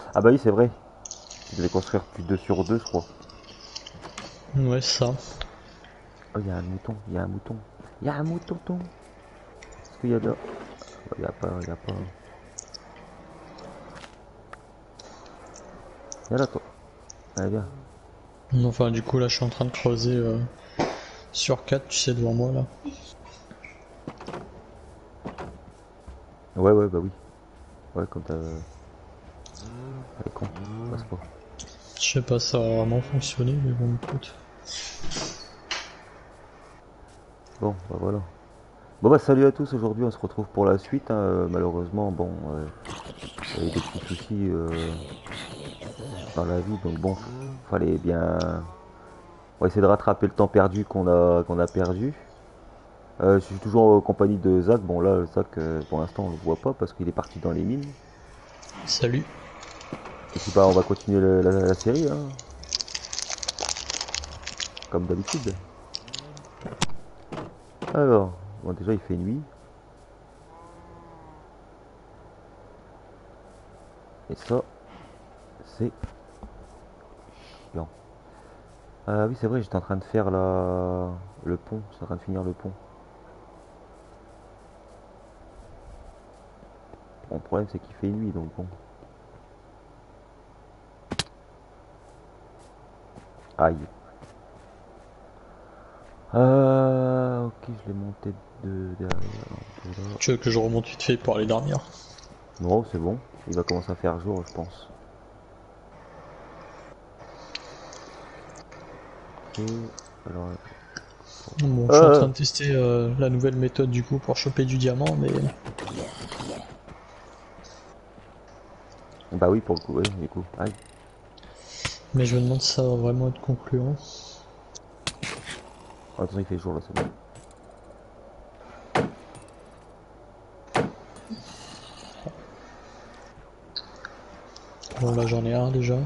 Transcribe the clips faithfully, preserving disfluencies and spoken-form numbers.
Ah bah oui, c'est vrai. Tu devais construire plus deux sur deux, je crois. Ouais, ça. Oh, il y a un mouton, il y a un mouton. Il y a un mouton. Est-ce qu'il y a là? Il y a pas, il y a pas. Viens là, toi. Allez, viens. Enfin, du coup, là, je suis en train de creuser euh, sur quatre, tu sais, devant moi, là. Ouais, ouais, bah oui. Ouais, comme t'as. Elle est con. Passe pas. Je sais pas si ça va vraiment fonctionner, mais bon, écoute. Bon, bah voilà. Bon bah salut à tous, aujourd'hui on se retrouve pour la suite, hein. Euh, malheureusement bon, euh, il y a eu des petits soucis euh, dans la vie, donc bon, fallait bien... On va essayer de rattraper le temps perdu qu'on a, qu'on a perdu. Euh, je suis toujours en compagnie de Zach, bon là Zach euh, pour l'instant on le voit pas parce qu'il est parti dans les mines. Salut. Et puis bah on va continuer le- la, la série, hein, comme d'habitude. Alors, bon déjà il fait nuit, et ça c'est chiant. Ah oui c'est vrai, j'étais en train de faire la... le pont, j'étais en train de finir le pont. Bon, le problème c'est qu'il fait nuit donc bon. Aïe. Euh, ok, je l'ai monté de derrière, un peu là. Tu veux que je remonte vite fait pour aller dormir? Non, c'est bon. Il va commencer à faire jour, je pense. Ok. Alors, Bon, je suis en euh, train de tester euh, la nouvelle méthode, du coup, pour choper du diamant, mais... bah oui, pour le coup, oui, du coup. Aïe. Mais je me demande si ça va vraiment être concluant. Oh, attention, il fait jour là, c'est bon. Bon, là, j'en ai un, déjà.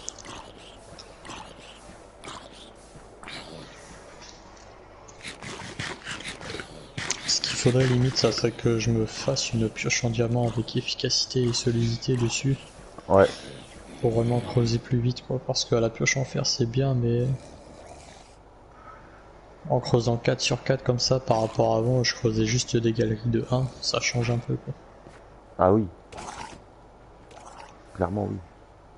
Ce qu'il faudrait, limite, ça serait que je me fasse une pioche en diamant avec efficacité et solidité dessus. Ouais. Pour vraiment creuser plus vite, quoi. Parce que la pioche en fer, c'est bien, mais... En creusant quatre sur quatre comme ça, par rapport à avant, je creusais juste des galeries de un, ça change un peu, quoi. Ah oui. Clairement, oui.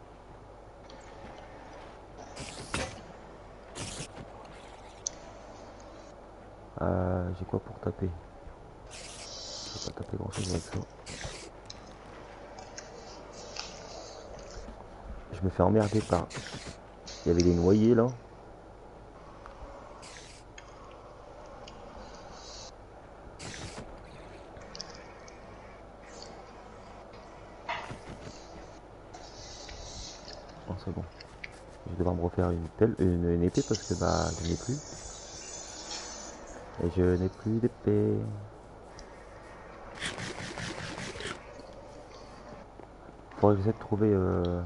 Euh, j'ai quoi pour taper? Je vais pas taper grand chose avec ça. Je me fais emmerder par... Il y avait des noyés là. Oh, c'est bon. Je vais devoir me refaire une pelle, une, une épée parce que bah je n'ai plus. Et je n'ai plus d'épée. Faudrait que j'essaie de trouver euh,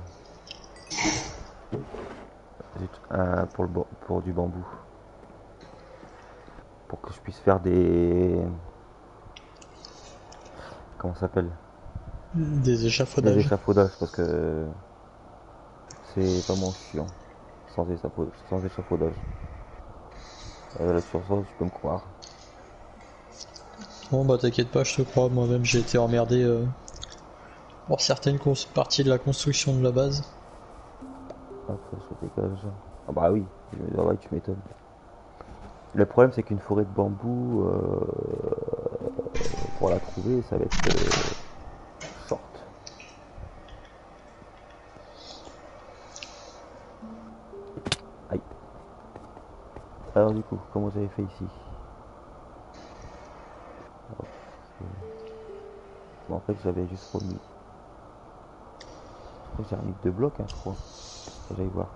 un, pour, le, pour du bambou. Pour que je puisse faire des... Comment ça s'appelle? Des Des échafaudages. échafaudages parce que c'est vraiment chiant sans, échafaudage, sans échafaudage. Euh, sur ça, tu peux me croire. Bon bah t'inquiète pas, je te crois, moi-même j'ai été emmerdé euh, pour certaines parties de la construction de la base. Hop, ça dégage. Ah bah oui, je- ah ouais, tu m'étonnes. Le problème c'est qu'une forêt de bambou, euh, pour la trouver, ça va être euh, short. Aïe. Alors du coup, comment j'avais fait ici? Hop, bon, en fait j'avais juste remis... Je crois que j'ai remis deux blocs, hein, je crois. Faut que j'aille voir.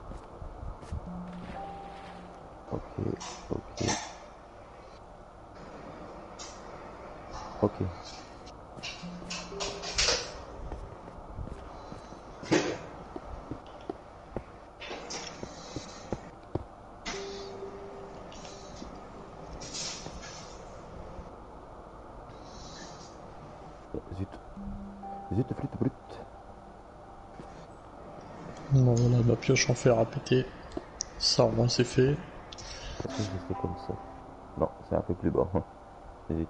Ok, ok, ok. Zut. Zut, flûte brute. Bon, voilà, ma pioche en fer a pété. Ça, au moins, c'est fait. Après, je fais comme ça. Non, c'est un peu plus bas. Vite.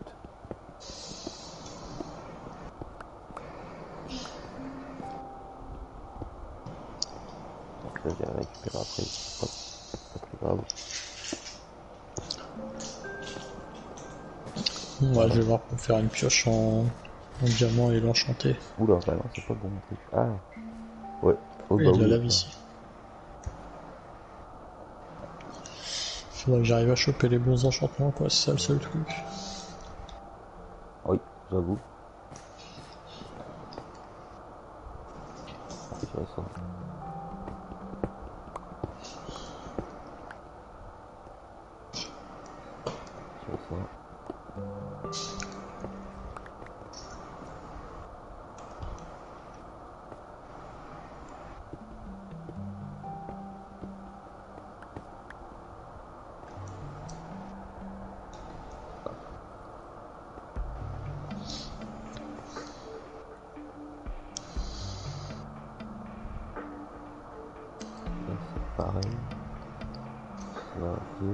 Donc ça, j'ai récupéré après. Pas, pas très grave. Ouais, Voilà. je vais voir pour faire une pioche en, en diamant et l'enchanter. Oula, bah non, c'est pas bon mon truc. Ah, ouais. Oh Et bah de la oui, lave ça. ici. Faudrait que j'arrive à choper les bons enchantements, quoi, c'est ça le seul truc. Oui, j'avoue. Ah, je dirais ça. Je dirais ça. Là, c'est pareil. Là, ok.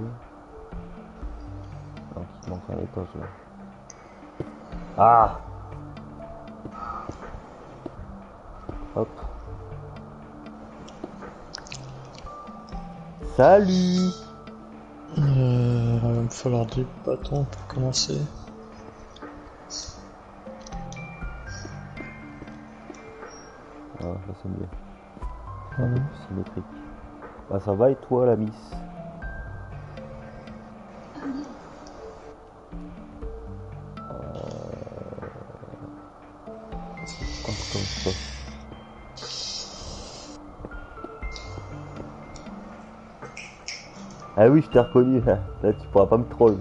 Donc, il manque un étage là. Ah! Hop. Salut! Euh, il va me falloir des bâtons pour commencer. Voilà, là c'est mieux. C'est un peu Voilà. plus symétrique. Bah ça va et toi la miss? Hop comme ça. Ah oui je t'ai reconnu là. Là tu pourras pas me troll.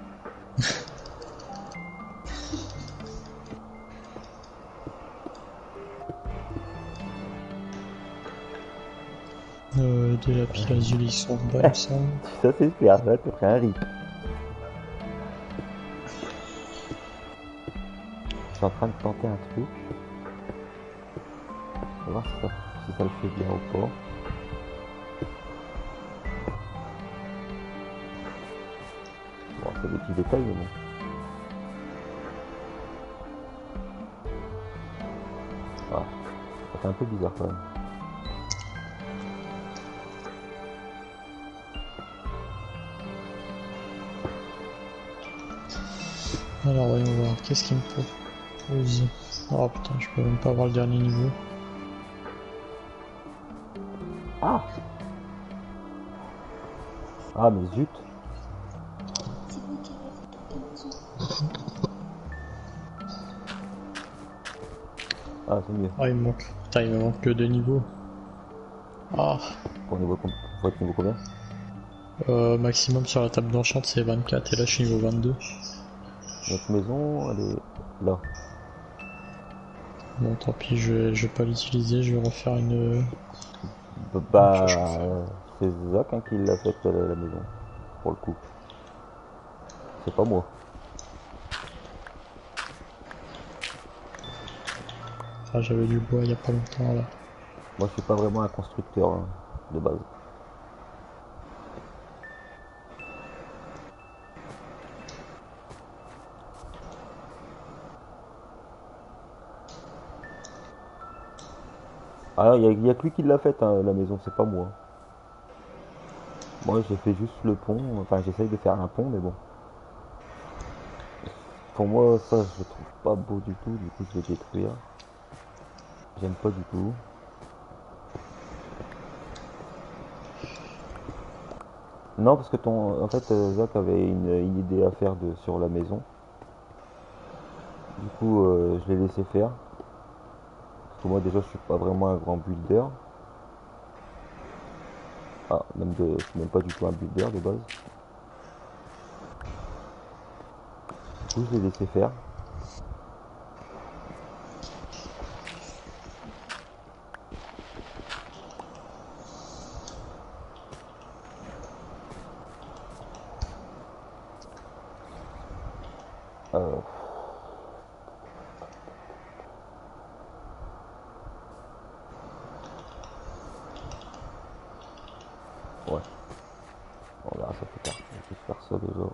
Euh, des lapis lazuli, ils sont bas, il me semble. Ça c'est super, là t'as pris un rip. Je suis en train de tenter un truc. On va voir si ça, si ça le fait bien ou pas. Bon c'est des petits détails mais bon. Ah, ça fait un peu bizarre quand même. Alors, voyons voir, qu'est-ce qu'il me propose? Oh putain, je peux même pas avoir le dernier niveau. Ah! Ah mais zut! Ah c'est mieux. Ah, il me manque. Putain, il me manque que deux niveaux. Ah, Pour niveau, faut être niveau combien? euh, maximum sur la table d'enchant c'est vingt-quatre et là je suis niveau vingt-deux. Notre maison elle est là. Bon, tant pis, je vais, je vais pas l'utiliser, je vais refaire une, une pioche en Bah, fer. c'est Zach hein, qui l'a faite à la, la maison, pour le coup. C'est pas moi. Ah, j'avais du bois il y a pas longtemps là. Moi, je suis pas vraiment un constructeur hein, de base. Ah, il y, a- y a que lui qui l'a faite hein, la maison, c'est pas moi. Moi, j'ai fait juste le pont. Enfin, j'essaye de faire un pont, mais bon. Pour moi, ça, je le trouve pas beau du tout. Du coup, je vais détruire. J'aime pas du tout. Non, parce que ton, en fait, euh, Zach avait une, une idée à faire de, sur la maison. Du coup, euh, je l'ai laissé faire. Parce que moi, déjà, je suis pas vraiment un grand builder. Ah, même de, je suis même pas du tout un builder de base. Du coup, je l'ai laissé faire. Euh, on verra ça plus tard. On va juste faire ça déjà.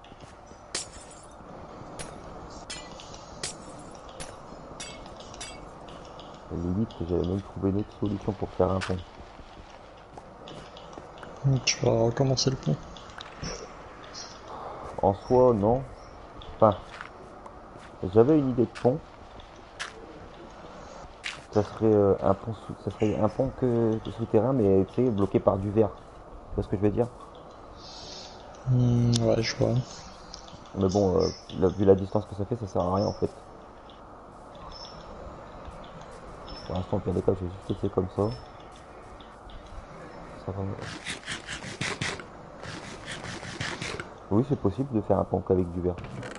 Et limite, j'avais même trouvé une autre solution pour faire un pont. Tu vas recommencer le pont. En soi, non. Enfin, j'avais une idée de pont. Ça serait euh, un pont, sous, ça serait un pont que, que souterrain, mais tu sais, bloqué par du verre. Tu vois ce que je veux dire? Hmm, ouais, je vois. Mais bon, euh, la- vu la distance que ça fait, ça sert à rien en fait. Pour l'instant, au pire des cas, je vais juste laisser comme ça. Ça va. Oui, c'est possible de faire un pont qu'avec du verre.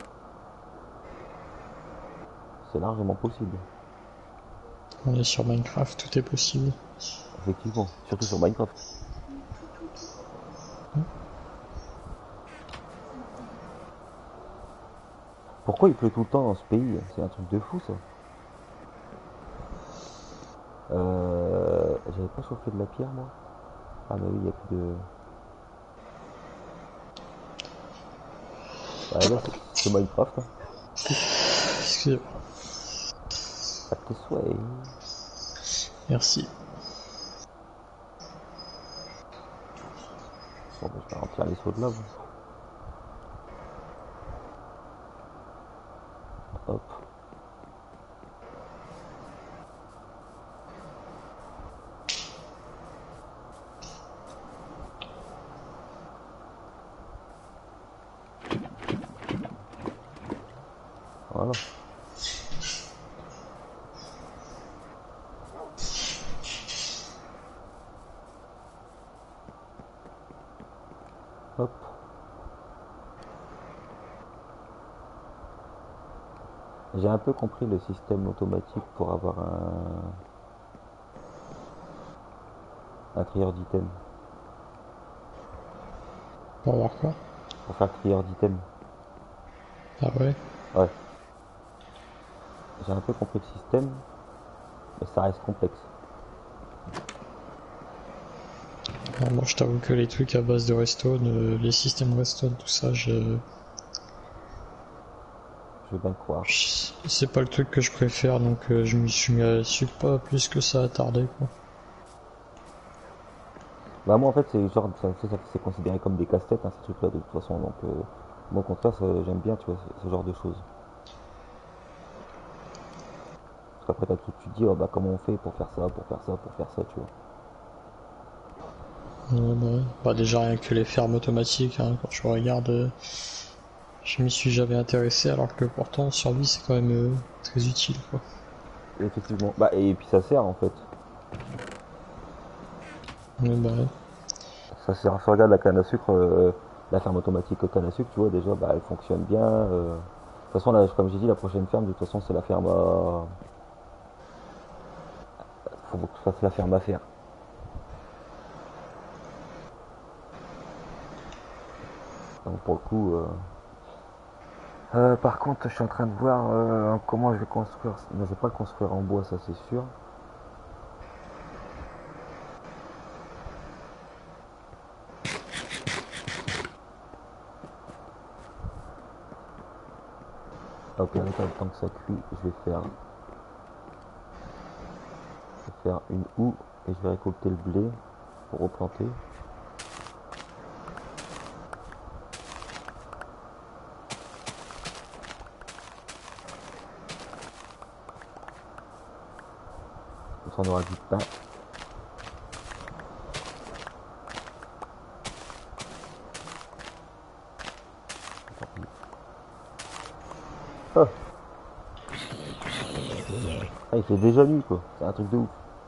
C'est largement possible. On est sur Minecraft, tout est possible. Effectivement, surtout sur Minecraft. Pourquoi il pleut tout le temps dans ce pays? C'est un truc de fou ça. Euh, J'avais pas chauffé de la pierre moi. Ah bah oui, il y a plus de... Bah là, c'est c'est Minecraft. Hein. Excusez-moi. À tes souhaits. Merci. Bon, bah, je vais remplir les seaux de lave. Hop. Voilà. Hop. J'ai un peu compris le système automatique pour avoir un, un trieur d'items. On va voir quoi. Pour faire trieur d'items. Ah ouais. Ouais. J'ai un peu compris le système, mais ça reste complexe. Alors moi je t'avoue que les trucs à base de redstone, euh, les systèmes redstone, tout ça, je... Je veux bien le croire. je- c'est pas le truc que je préfère, donc euh, je m'y suis mis à- suis pas plus que ça attardé quoi. Bah moi en fait c'est genre ça, ça, c'est considéré comme des casse-têtes hein, ces trucs là de toute façon donc euh, moi au contraire ça, j'aime bien tu vois ce, ce genre de choses. Parce qu'après t'as tout tu te dis oh, bah comment on fait pour faire ça, pour faire ça, pour faire ça tu vois. Ouais, bah, ouais. Bah, déjà rien que les fermes automatiques, hein, quand tu regardes, euh, je m'y suis jamais intéressé alors que pourtant survie c'est quand même euh, très utile quoi. Et effectivement. Bah et puis ça sert en fait. Ouais, bah, ouais. Ça sert, si on regarde la canne à sucre, euh, la ferme automatique canne à sucre, tu vois déjà bah elle fonctionne bien. euh. De toute façon là comme j'ai dit la prochaine ferme de toute façon c'est la ferme à... Faut que je fasse la ferme à faire. Donc pour le coup euh, Euh, par contre, je suis en train de voir euh, comment je vais construire. Non, je vais pas le construire en bois, ça c'est sûr. Au pire des cas, le temps que ça cuit, je vais faire, je vais faire une houe et je vais récolter le blé pour replanter. Comme ça, on aura du pain. Ah, ah, il fait déjà nuit quoi. C'est un truc de ouf.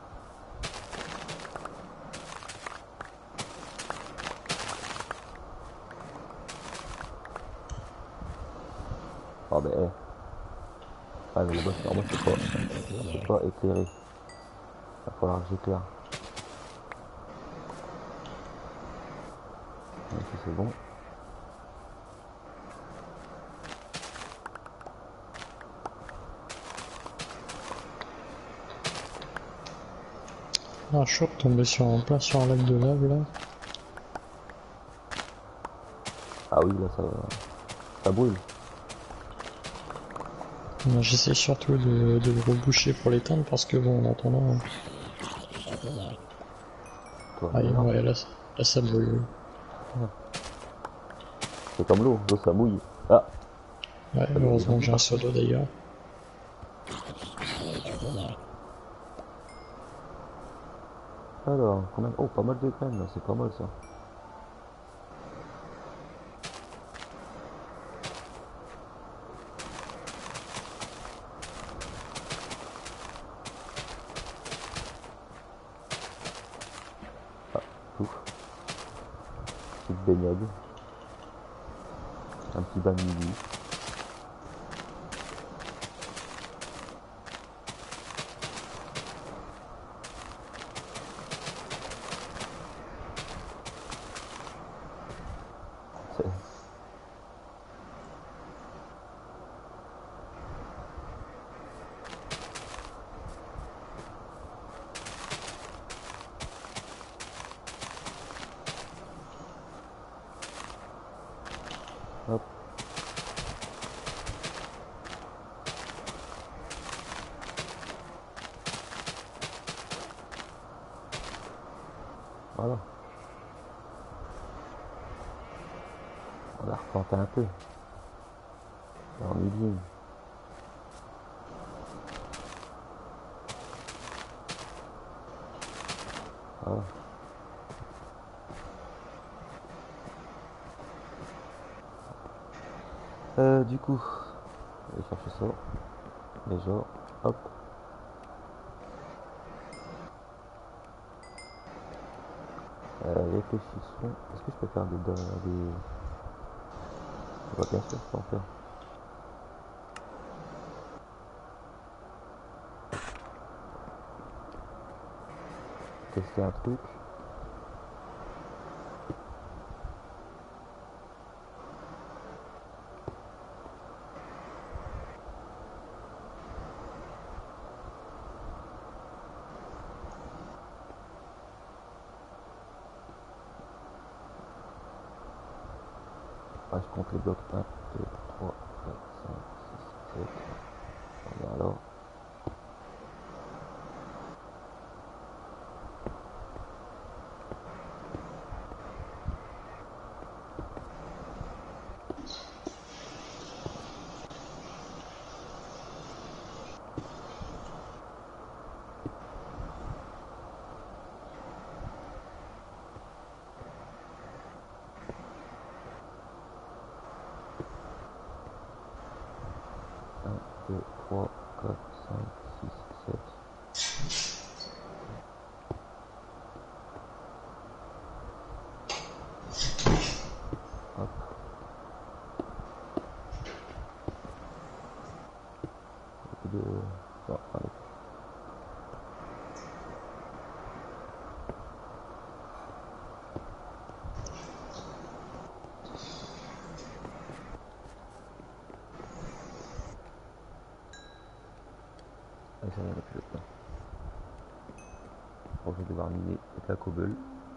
Ah ben, eh. Ah mais là-bas, c'est- moi c'est pas, c'est pas éclairé. Il va falloir que j'éclaire. Ici c'est bon. Ah, chaud de tomber sur, en plein sur un lac de lave là. Ah oui, là ça, ça brûle. J'essaie surtout de, de le reboucher pour l'éteindre parce que bon, en attendant. Toi, Ah, là, ouais, là, là ça brûle. c'est comme l'eau, l'eau ça mouille. Ah, Ouais, ça doit heureusement déjà que j'ai un partir. seau d'eau d'ailleurs. Alors, combien... Oh, pas mal de graines là, c'est pas mal ça. Ah, ouf. Petite baignade. Un petit bain de midi. C'est- Hop. Voilà. On a replanté un peu. Là, on est bien. Voilà. Euh, du coup, je vais chercher ça. Déjà, hop. Euh, réfléchissons. Est-ce que je peux faire des... des... Bah, bien sûr, je peux en faire. Tester un truc. Ah, je compte les blocs. un, deux, trois, quatre, cinq, six, sept. On est alors. un, deux, trois, quatre, cinq, six, sept. Hop. Beaucoup de... Non, allez. Allez, ça vient plus le temps. Bon, je vais devoir miner avec la cobble.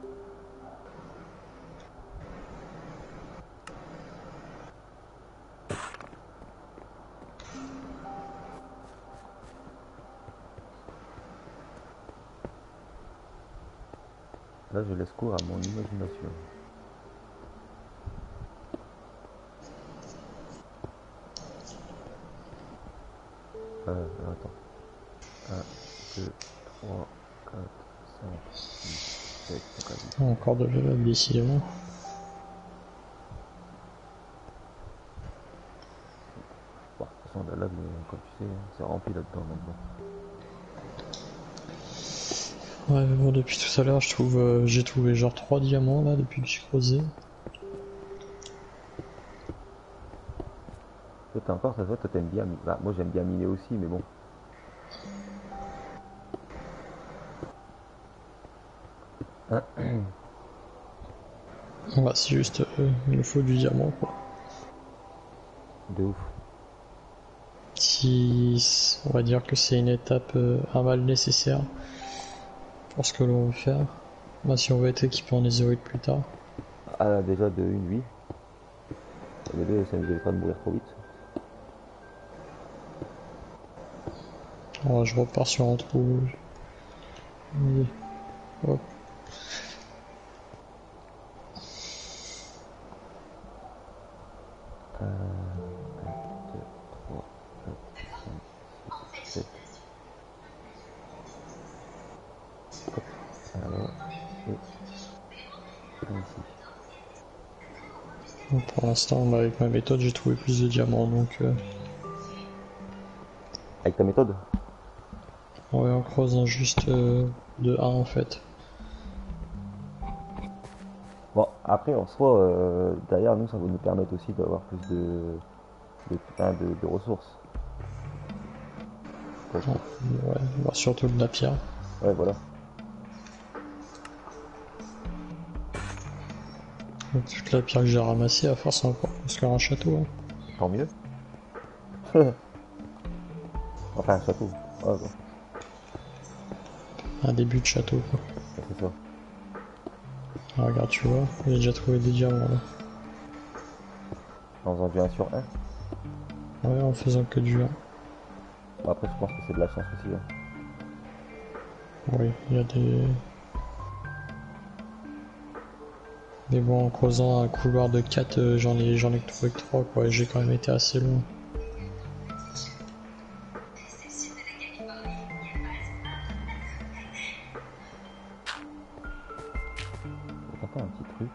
Là, je laisse cours à mon imagination. Euh, attends. un, deux, trois, quatre, cinq, six, sept, donc à dix. Encore de level décidément. Bon, de toute façon, la lave, comme tu sais, c'est rempli là-dedans maintenant. Ouais, mais bon, depuis tout à l'heure, je trouve, euh, j'ai trouvé genre trois diamants là depuis que j'ai creusé. Toi, t'as encore, ça se voit, toi, t'aimes bien miner. Bah, moi, j'aime bien miner aussi, mais bon. Bah, c'est juste, euh, il me faut du diamant quoi. De ouf. Si, on va dire que c'est une étape euh, un mal nécessaire pour ce que l'on veut faire. Bah, si on veut être équipé en netherite plus tard. Ah, déjà, de une, oui. Le bébé, ça nous évitera de mourir trop vite. Oh, je repars sur un trou. Allez, hop. un, deux, trois, quatre, cinq, six, sept. Hop, alors, et un ici. Donc, pour l'instant, bah, avec ma méthode, j'ai trouvé plus de diamants, donc euh, Avec ta méthode? ouais, en creusant juste euh, de un en fait. Bon, après, en soi, euh, derrière nous, ça va nous permettre aussi d'avoir plus de, de, hein, de, de ressources. Quoi Ouais, que- ouais, bah, surtout de la pierre. Ouais, voilà. Donc, toute la pierre que j'ai ramassée, à force, on va pouvoir construire un château. Hein. Tant mieux. Enfin, un château. Ouais, bon, Un début de château, quoi. ouais, c'est ça. Ah, regarde, tu vois, j'ai déjà trouvé des diamants là. Dans un du un sur un. Ouais, en faisant que du un. Bon, après, je pense que c'est de la chance aussi. Hein. Oui, il y a des. Mais bon, en creusant un couloir de quatre, euh, j'en ai, j'en ai trouvé que trois, quoi. J'ai quand même été assez loin. Je vais tenter un petit truc.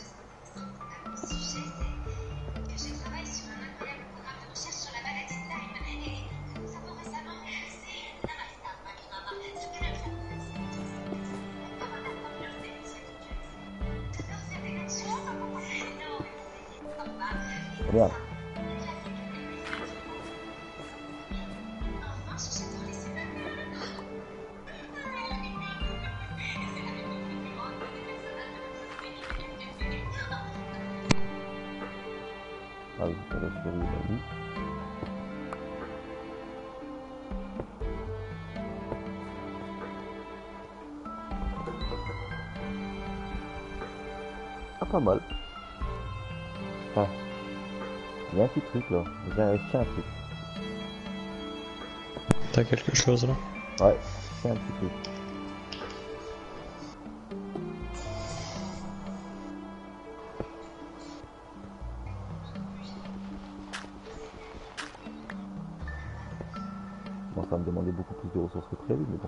Oh merde. Ah oui, la chérie, il a mis. Ah, pas mal. Ah, il y a un petit truc là. J'ai un, je tiens un truc. T'as quelque chose là? Ouais, je tiens un petit truc. Bon, ça va me demander beaucoup plus de ressources que prévu, mais bon.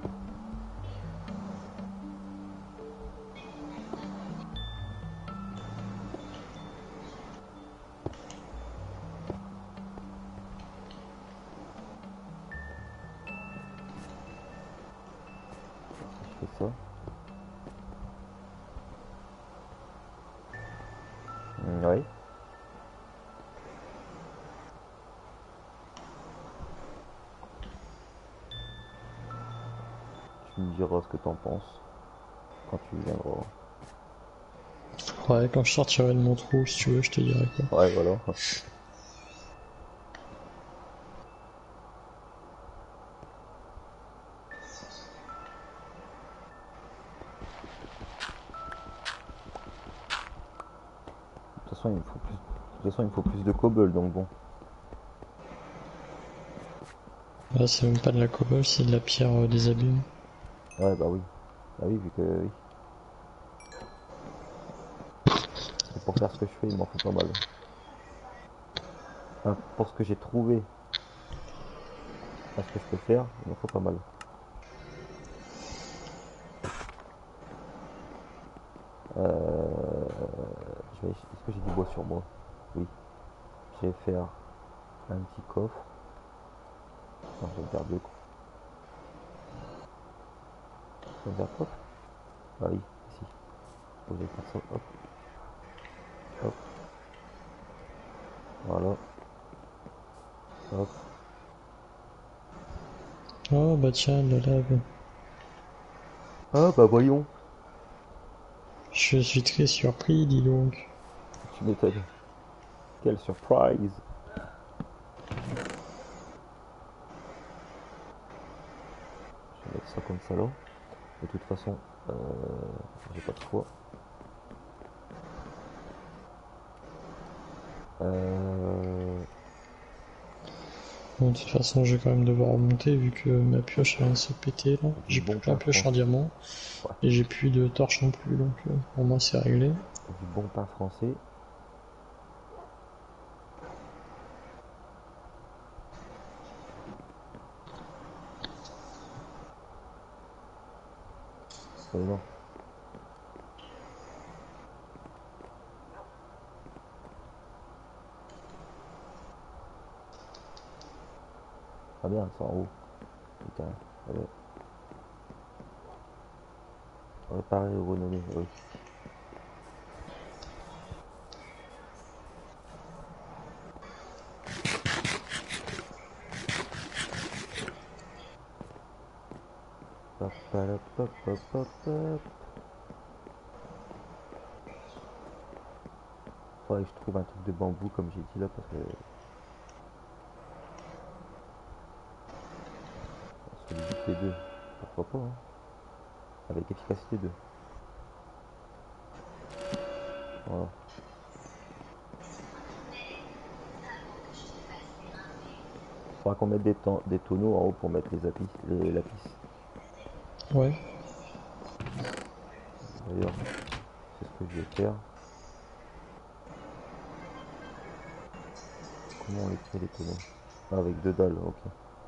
Je fais ça. Mm, ouais. Tu me diras ce que t'en penses quand tu viendras. Ouais, quand je sortirai de mon trou, si tu veux, je te dirai quoi. Ouais, voilà. De toute façon, il me faut plus, de toute façon, il me faut plus de cobble, donc bon. Là, c'est même pas de la cobble, c'est de la pierre euh, des abîmes. Ouais, bah oui. Bah oui, vu que oui. Et pour faire ce que je fais, il m'en faut pas mal. Enfin, pour ce que j'ai trouvé, à ce que je peux faire, il m'en faut pas mal. Euh, je vais, est-ce que j'ai du bois sur moi? Oui. Je vais faire un petit coffre. Non, je vais me faire deux. Je vais me faire hop. Ah oui, ici. Je vais faire ça. Hop, hop. Voilà. Hop. Oh bah tiens, la lave. Ah bah voyons. Je suis très surpris, dis donc. Tu m'étonnes. Quelle surprise. Je vais mettre ça comme ça là. De toute façon, euh, j'ai pas de choix. Euh... Bon, de toute façon, je vais quand même devoir remonter vu que ma pioche vient de se péter là. Du J'ai plus bon que la pain pioche en français. diamant Ouais. et j'ai plus de torche non plus, donc euh, au moins c'est réglé. Du bon pain français. Mais non. Ah bien, c'est en haut. Putain. Allez. Réparer ou renommer, oui. Hop, hop, hop, hop, hop, hop. Faudrait que je trouve un truc de bambou comme j'ai dit là parce que solidité deux, pourquoi pas hein. Avec efficacité deux. Voilà. Faudra qu'on mette des, des tonneaux en haut pour mettre les lapis. Les lapis. Ouais. D'ailleurs, c'est ce que je vais faire. Comment on les crée les tonneaux? Ah, avec deux dalles, ok.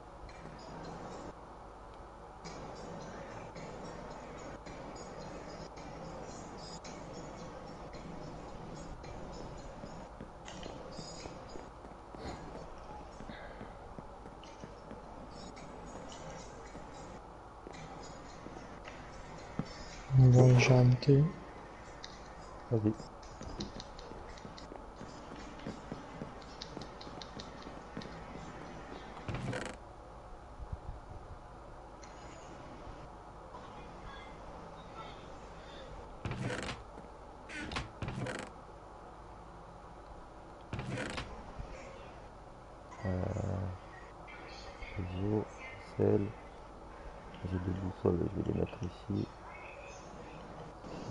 Bon, j'ai remonté. Vas-y. Euh, réseau, sel. J'ai deux boussoles, je vais les mettre ici. Ça.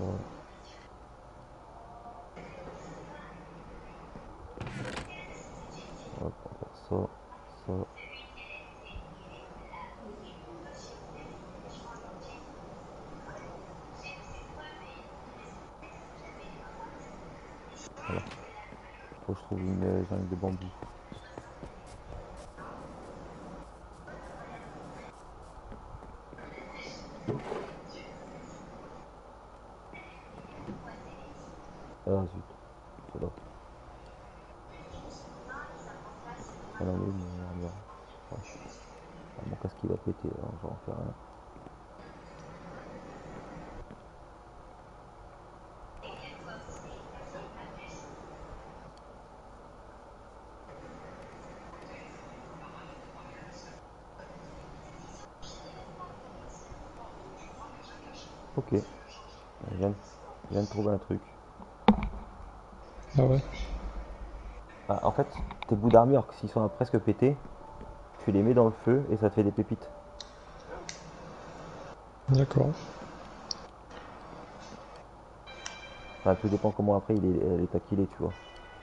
Hop, on va faire ça, ça. Voilà. Faut que je trouve une euh, jungle de bambou. Ah zut, c'est là. Elle en est où mon armure? Ouais. Ah, mon casque il va péter, alors je vais en faire un. Ok, je viens, de, je viens de trouver un truc. Ah ouais. Ah, en fait, tes bouts d'armure, s'ils sont presque pétés, tu les mets dans le feu et ça te fait des pépites. D'accord. Enfin, tout dépend comment après il est, l'état qu'il est, tu vois.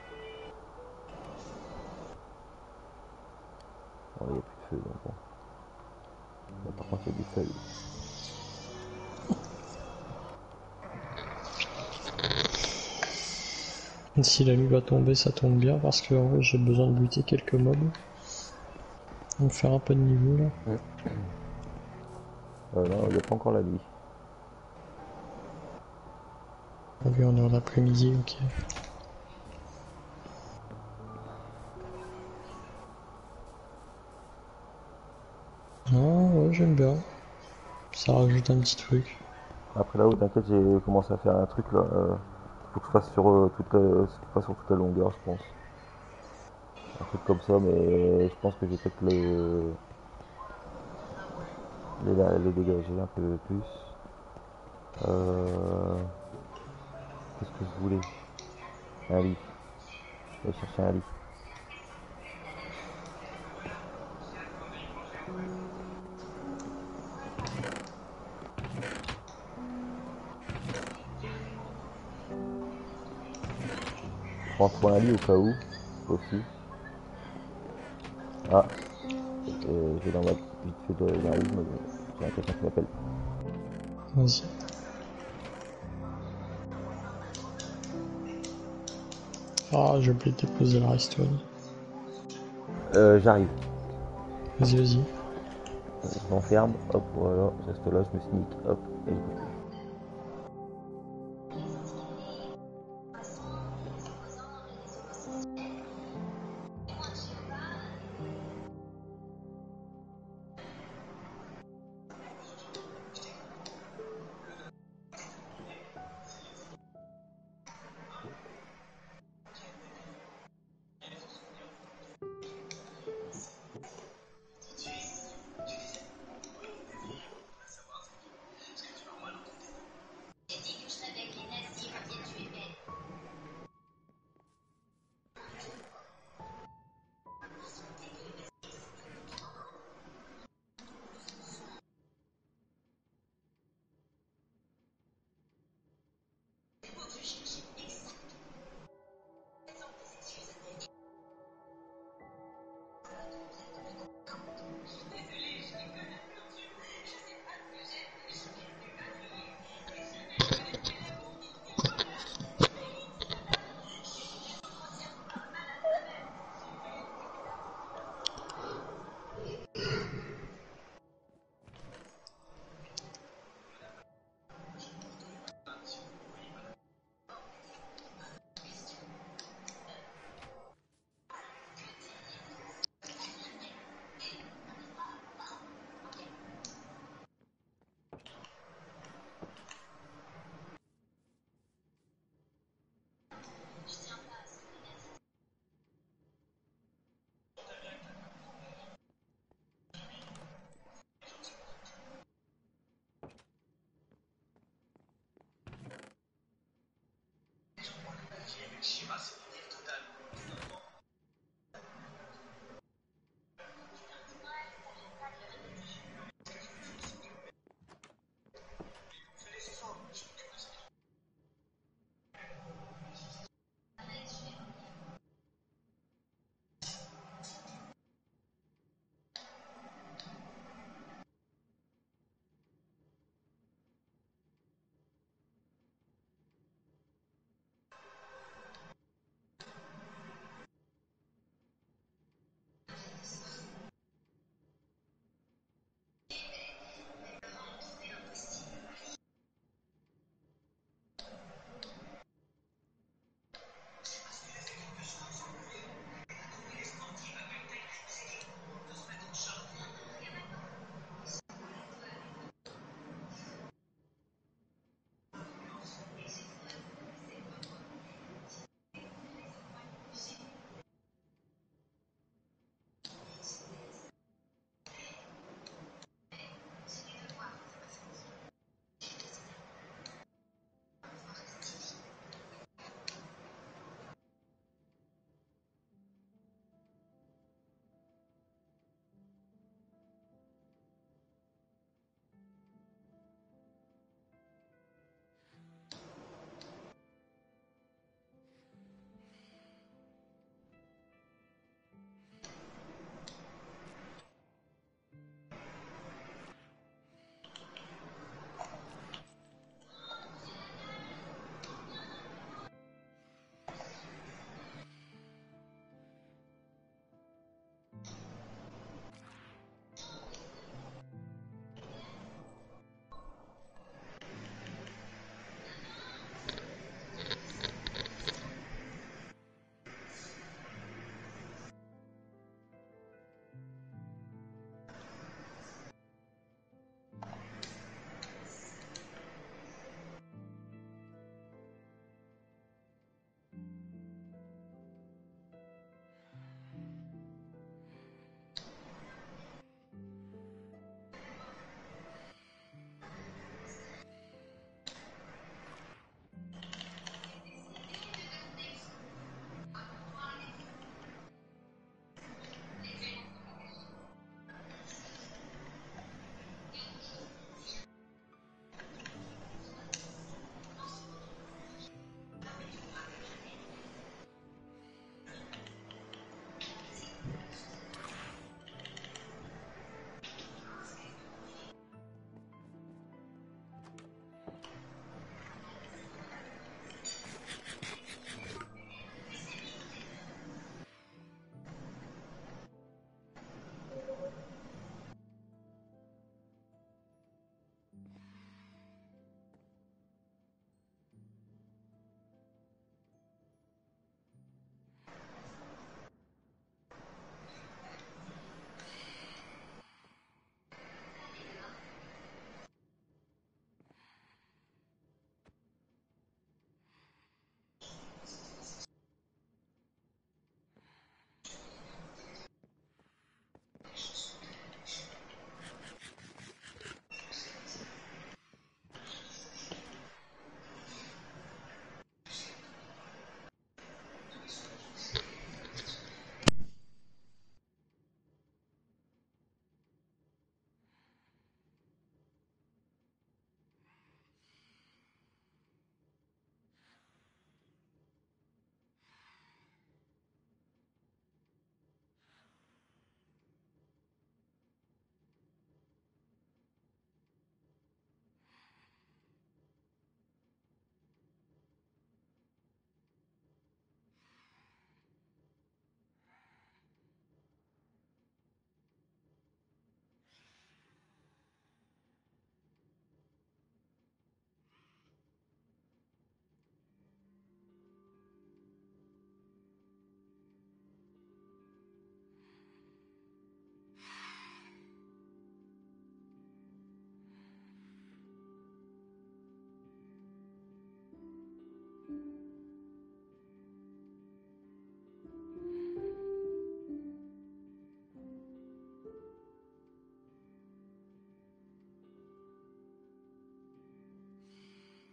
Bon, il n'y a plus de feu, donc bon. Là, par contre, il y a des feuilles. Et si la nuit va tomber, ça tombe bien parce que en vrai, j'ai besoin de buter quelques mobs. Donc faire un peu de niveau là. Euh, non, il n'y a pas encore la nuit. Ah oui, on est en après-midi, ok. Ah ouais, j'aime bien. Ça rajoute un petit truc. Après là-haut, t'inquiète, j'ai commencé à faire un truc là. Euh, faut que je fasse sur, euh, toute la, pas sur toute la longueur, je pense. Un truc comme ça, mais je pense que je vais peut-être le, les, les dégager un peu plus. Euh, Qu'est-ce que je voulais? Un lit. Je vais chercher un lit. Prends-toi un lit au cas où. aussi. Ah, euh, je vais dans ma vite fait de réalisme, j'ai l'impression qu'il m'appelle. Vas-y. Ah, j'ai oublié de déposer la ristourne. Euh, j'arrive. Vas-y, vas-y. Je m'enferme, hop, voilà, je reste là, je me sneak, hop, et je bouge.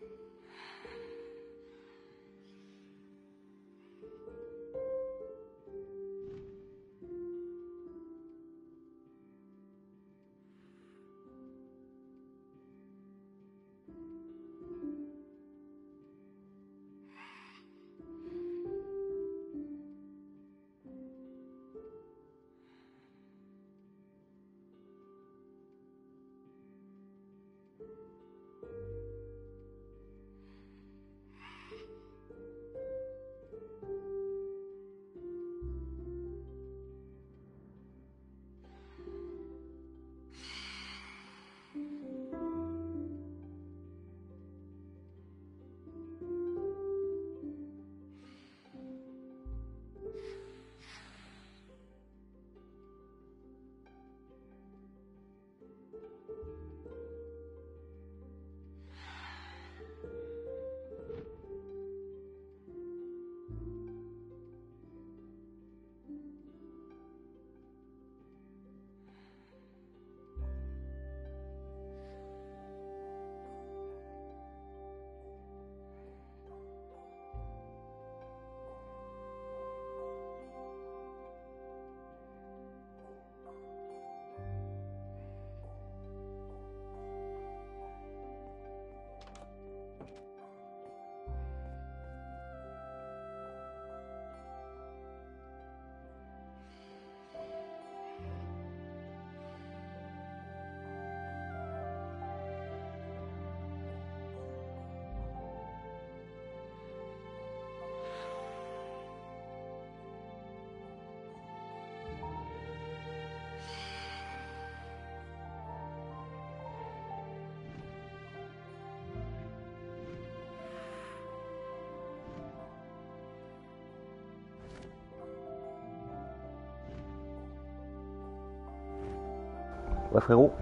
Ouais frérot.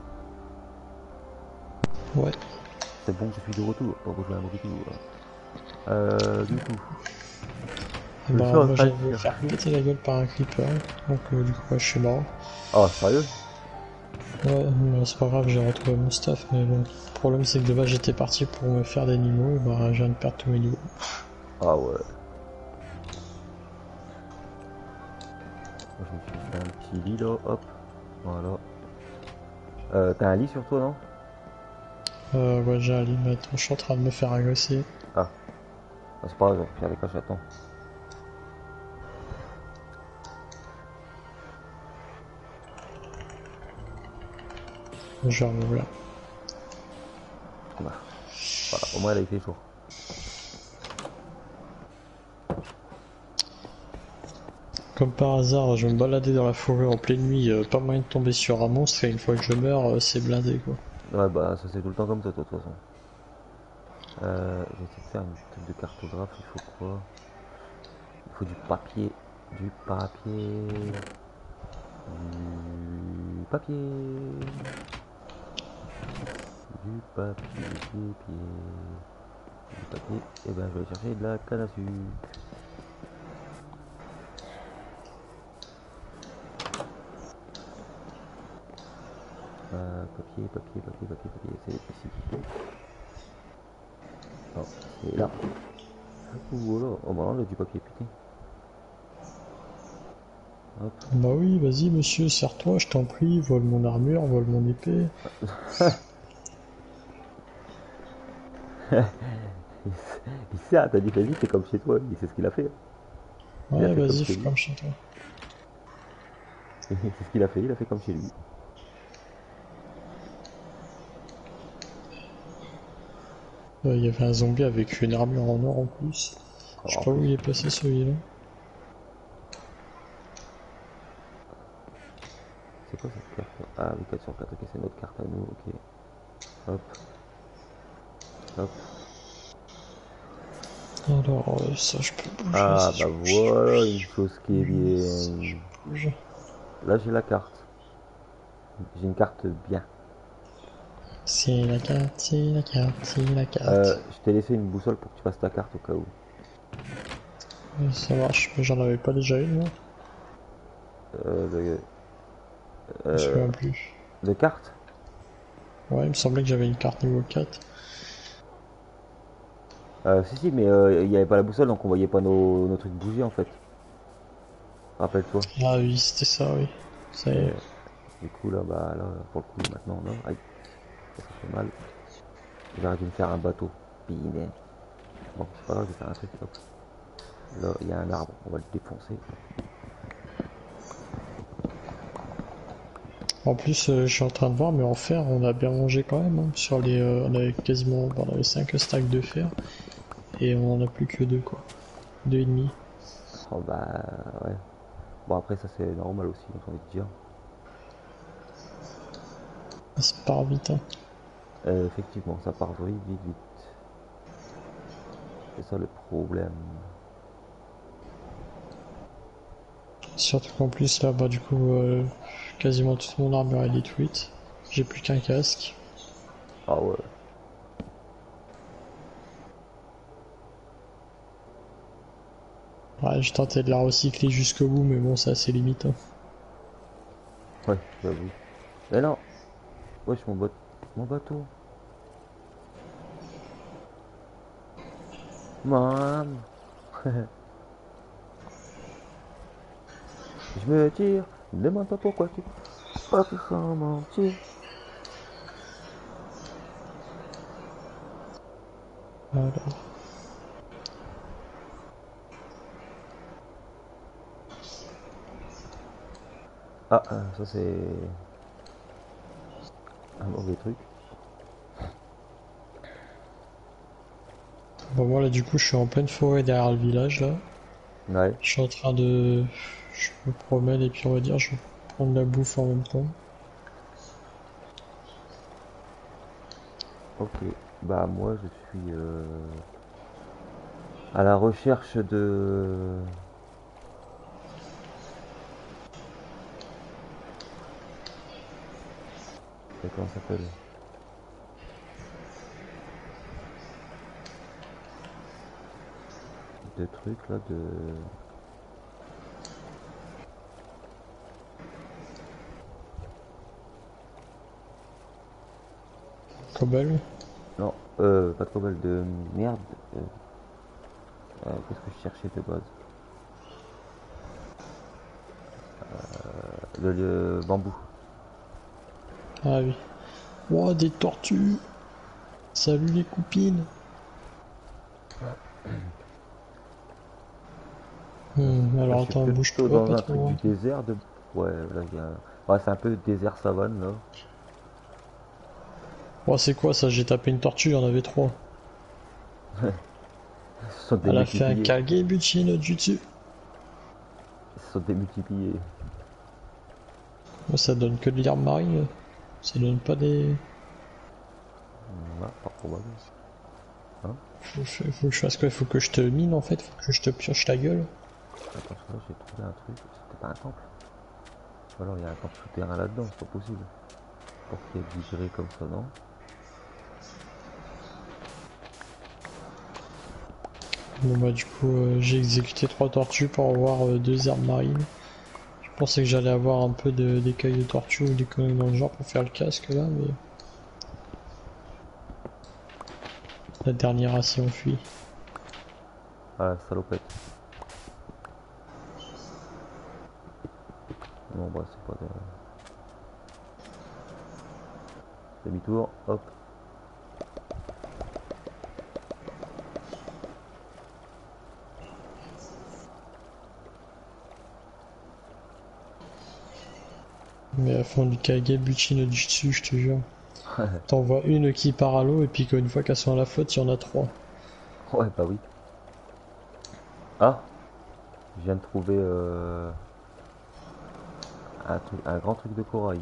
Ouais. C'est bon, je suis de retour. Pas besoin de retour. Euh, du coup. Je Bah suis en moi train j'ai de faire- faire péter la gueule par un creeper, donc euh, du coup ouais, je suis mort. Ah, sérieux? Ouais, mais c'est pas grave, j'ai retrouvé mon stuff, mais bon, le problème c'est que de base j'étais parti pour me faire des niveaux, et bah je viens de perdre tous mes niveaux. Ah ouais. Moi, je me suis fait un petit lit là, hop. Voilà. Euh, t'as un lit sur toi, non? Euh, ouais, j'ai un lit, mais attends, je suis en train de me faire agresser. Ah. Ah, c'est pas grave, je vais avec la chaton. Je vais remouvrir. Voilà. Voilà, au moins elle a été chaud. Comme par hasard, je me baladais dans la forêt en pleine nuit, euh, pas moyen de tomber sur un monstre, et une fois que je meurs, euh, c'est blindé quoi. Ouais, bah ça c'est tout le temps comme ça, toi, de toute façon. Euh, je vais essayer de faire une truc de cartographe, il faut quoi? Il faut du papier. Du papier. Du papier. Du papier, du papier. Du papier. Et ben je vais aller chercher de la canne à sucre. Euh, papier, papier, papier, papier, papier, c'est ici. Oh, c'est là. Oh, voilà. Oh, bah on a du papier, putain. Hop. Bah oui, vas-y monsieur, serre-toi, je t'en prie, vole mon armure, vole mon épée. Il sait, t'as dit vas-y, fais comme chez toi. Il sait ce qu'il a fait. Il a Ouais, fait comme vas-y, chez fais lui. comme chez toi. C'est ce qu'il a fait, il a fait comme chez lui. Euh, Il y avait un zombie avec une armure en or en plus. Je Alors, sais en pas où plus, il est passé celui-là. c'est quoi cette carte? Ah oui, quatre sur quatre, ok, c'est notre carte à nous, ok. Hop, hop. Alors, euh, ça je peux bouger, Ah ça je bah peux bouger. voilà une chose qui est Ça je bien. peux bouger. Là j'ai la carte. J'ai une carte bien. C'est la carte, c'est la carte, c'est la Euh, carte. je t'ai laissé une boussole pour que tu fasses ta carte au cas où. Ouais, ça marche, mais j'en avais pas déjà une, moi. Euh, de, Je me euh, souviens plus. de carte? Ouais, il me semblait que j'avais une carte niveau quatre. Euh, si, si, mais euh, il n'y avait pas la boussole, donc on voyait pas nos, nos trucs bouger en fait. Rappelle-toi. Ah oui, c'était ça, oui. Ça y est. Et du coup, là, bah, là, pour le coup, maintenant, là, aïe, ça, ça fait mal. J'aurais dû me faire un bateau. Punaise. Bon, c'est pas grave, je vais faire un truc. Hop. Là, il y a un arbre, on va le défoncer. En plus, euh, je suis en train de voir, mais en fer, on a bien mangé quand même. Hein. Sur les, euh, on avait quasiment, bon, on avait cinq stacks de fer et on en a plus que deux quoi, deux et demi. Oh, bah, ouais. Bon, après, ça, c'est normal aussi, j'ai envie de dire. Ah, ça part vite. Hein. Euh, effectivement, ça part vite, vite, vite. C'est ça le problème. Surtout qu'en plus là, bah du coup, euh, quasiment toute mon armure est détruite. J'ai plus qu'un casque. Ah ouais. Ouais, j'ai tenté de la recycler jusqu'au bout, mais bon, c'est assez limite. Hein. Ouais, j'avoue. Mais non. Wesh, mon, bot... mon bateau. Mam. Je me tire. Ne demande pas pourquoi tu pas tout sans mentir. Voilà. Ah, euh, ça c'est un mauvais truc. Bon, moi là, du coup, je suis en pleine forêt derrière le village là. Ouais, Je suis en train de. Je me promène et puis on va dire, je vais prendre la bouffe en même temps. ok. Bah moi je suis euh, à la recherche de... de comment ça s'appelle? De trucs là, de... Cobble. Non, euh, pas de cobble, de merde. euh, euh, Qu'est-ce que je cherchais de base? Le, le bambou. Ah oui. Oh, des tortues. Salut les copines. Hmm, Là, alors je suis attends, bouge plutôt pas, dans pas un trop truc loin. du désert de... Ouais, là il y a... Ouais, c'est un peu désert savane là. Oh, c'est quoi ça? J'ai tapé une tortue, il y en avait trois. Ils se sont Elle a fait un démultipliés. Kage Buchi no Jutsu. Ils se sont démultipliés. Moi, ça donne que de l'herbe marine. Ça donne pas des. Hmm, ah, pas probable. Hein? Faut, faut- faut que je fasse quoi? Faut que je te mine en fait? Faut que je te pioche ta gueule? Attends, là j'ai trouvé un truc. C'était pas un temple. Ou alors il y a un temple souterrain là-dedans, c'est pas possible. Pour qu'il y ait du grès comme ça, non? Bon bah du coup euh, j'ai exécuté trois tortues pour avoir euh, deux herbes marines. Je pensais que j'allais avoir un peu de- d'écailles de tortue ou des conneries dans le genre pour faire le casque là, mais la dernière a s'est enfuie. Ah, salopette. Non, bah c'est pas de... Demi-tour, hop. Mais à fond du Kage Buchi no Jutsu, je te jure. T'en vois une qui part à l'eau et puis qu'une fois qu'elles sont à la flotte, il y en a trois. Ouais, bah oui. Ah, je viens de trouver euh, un, truc, un grand truc de corail.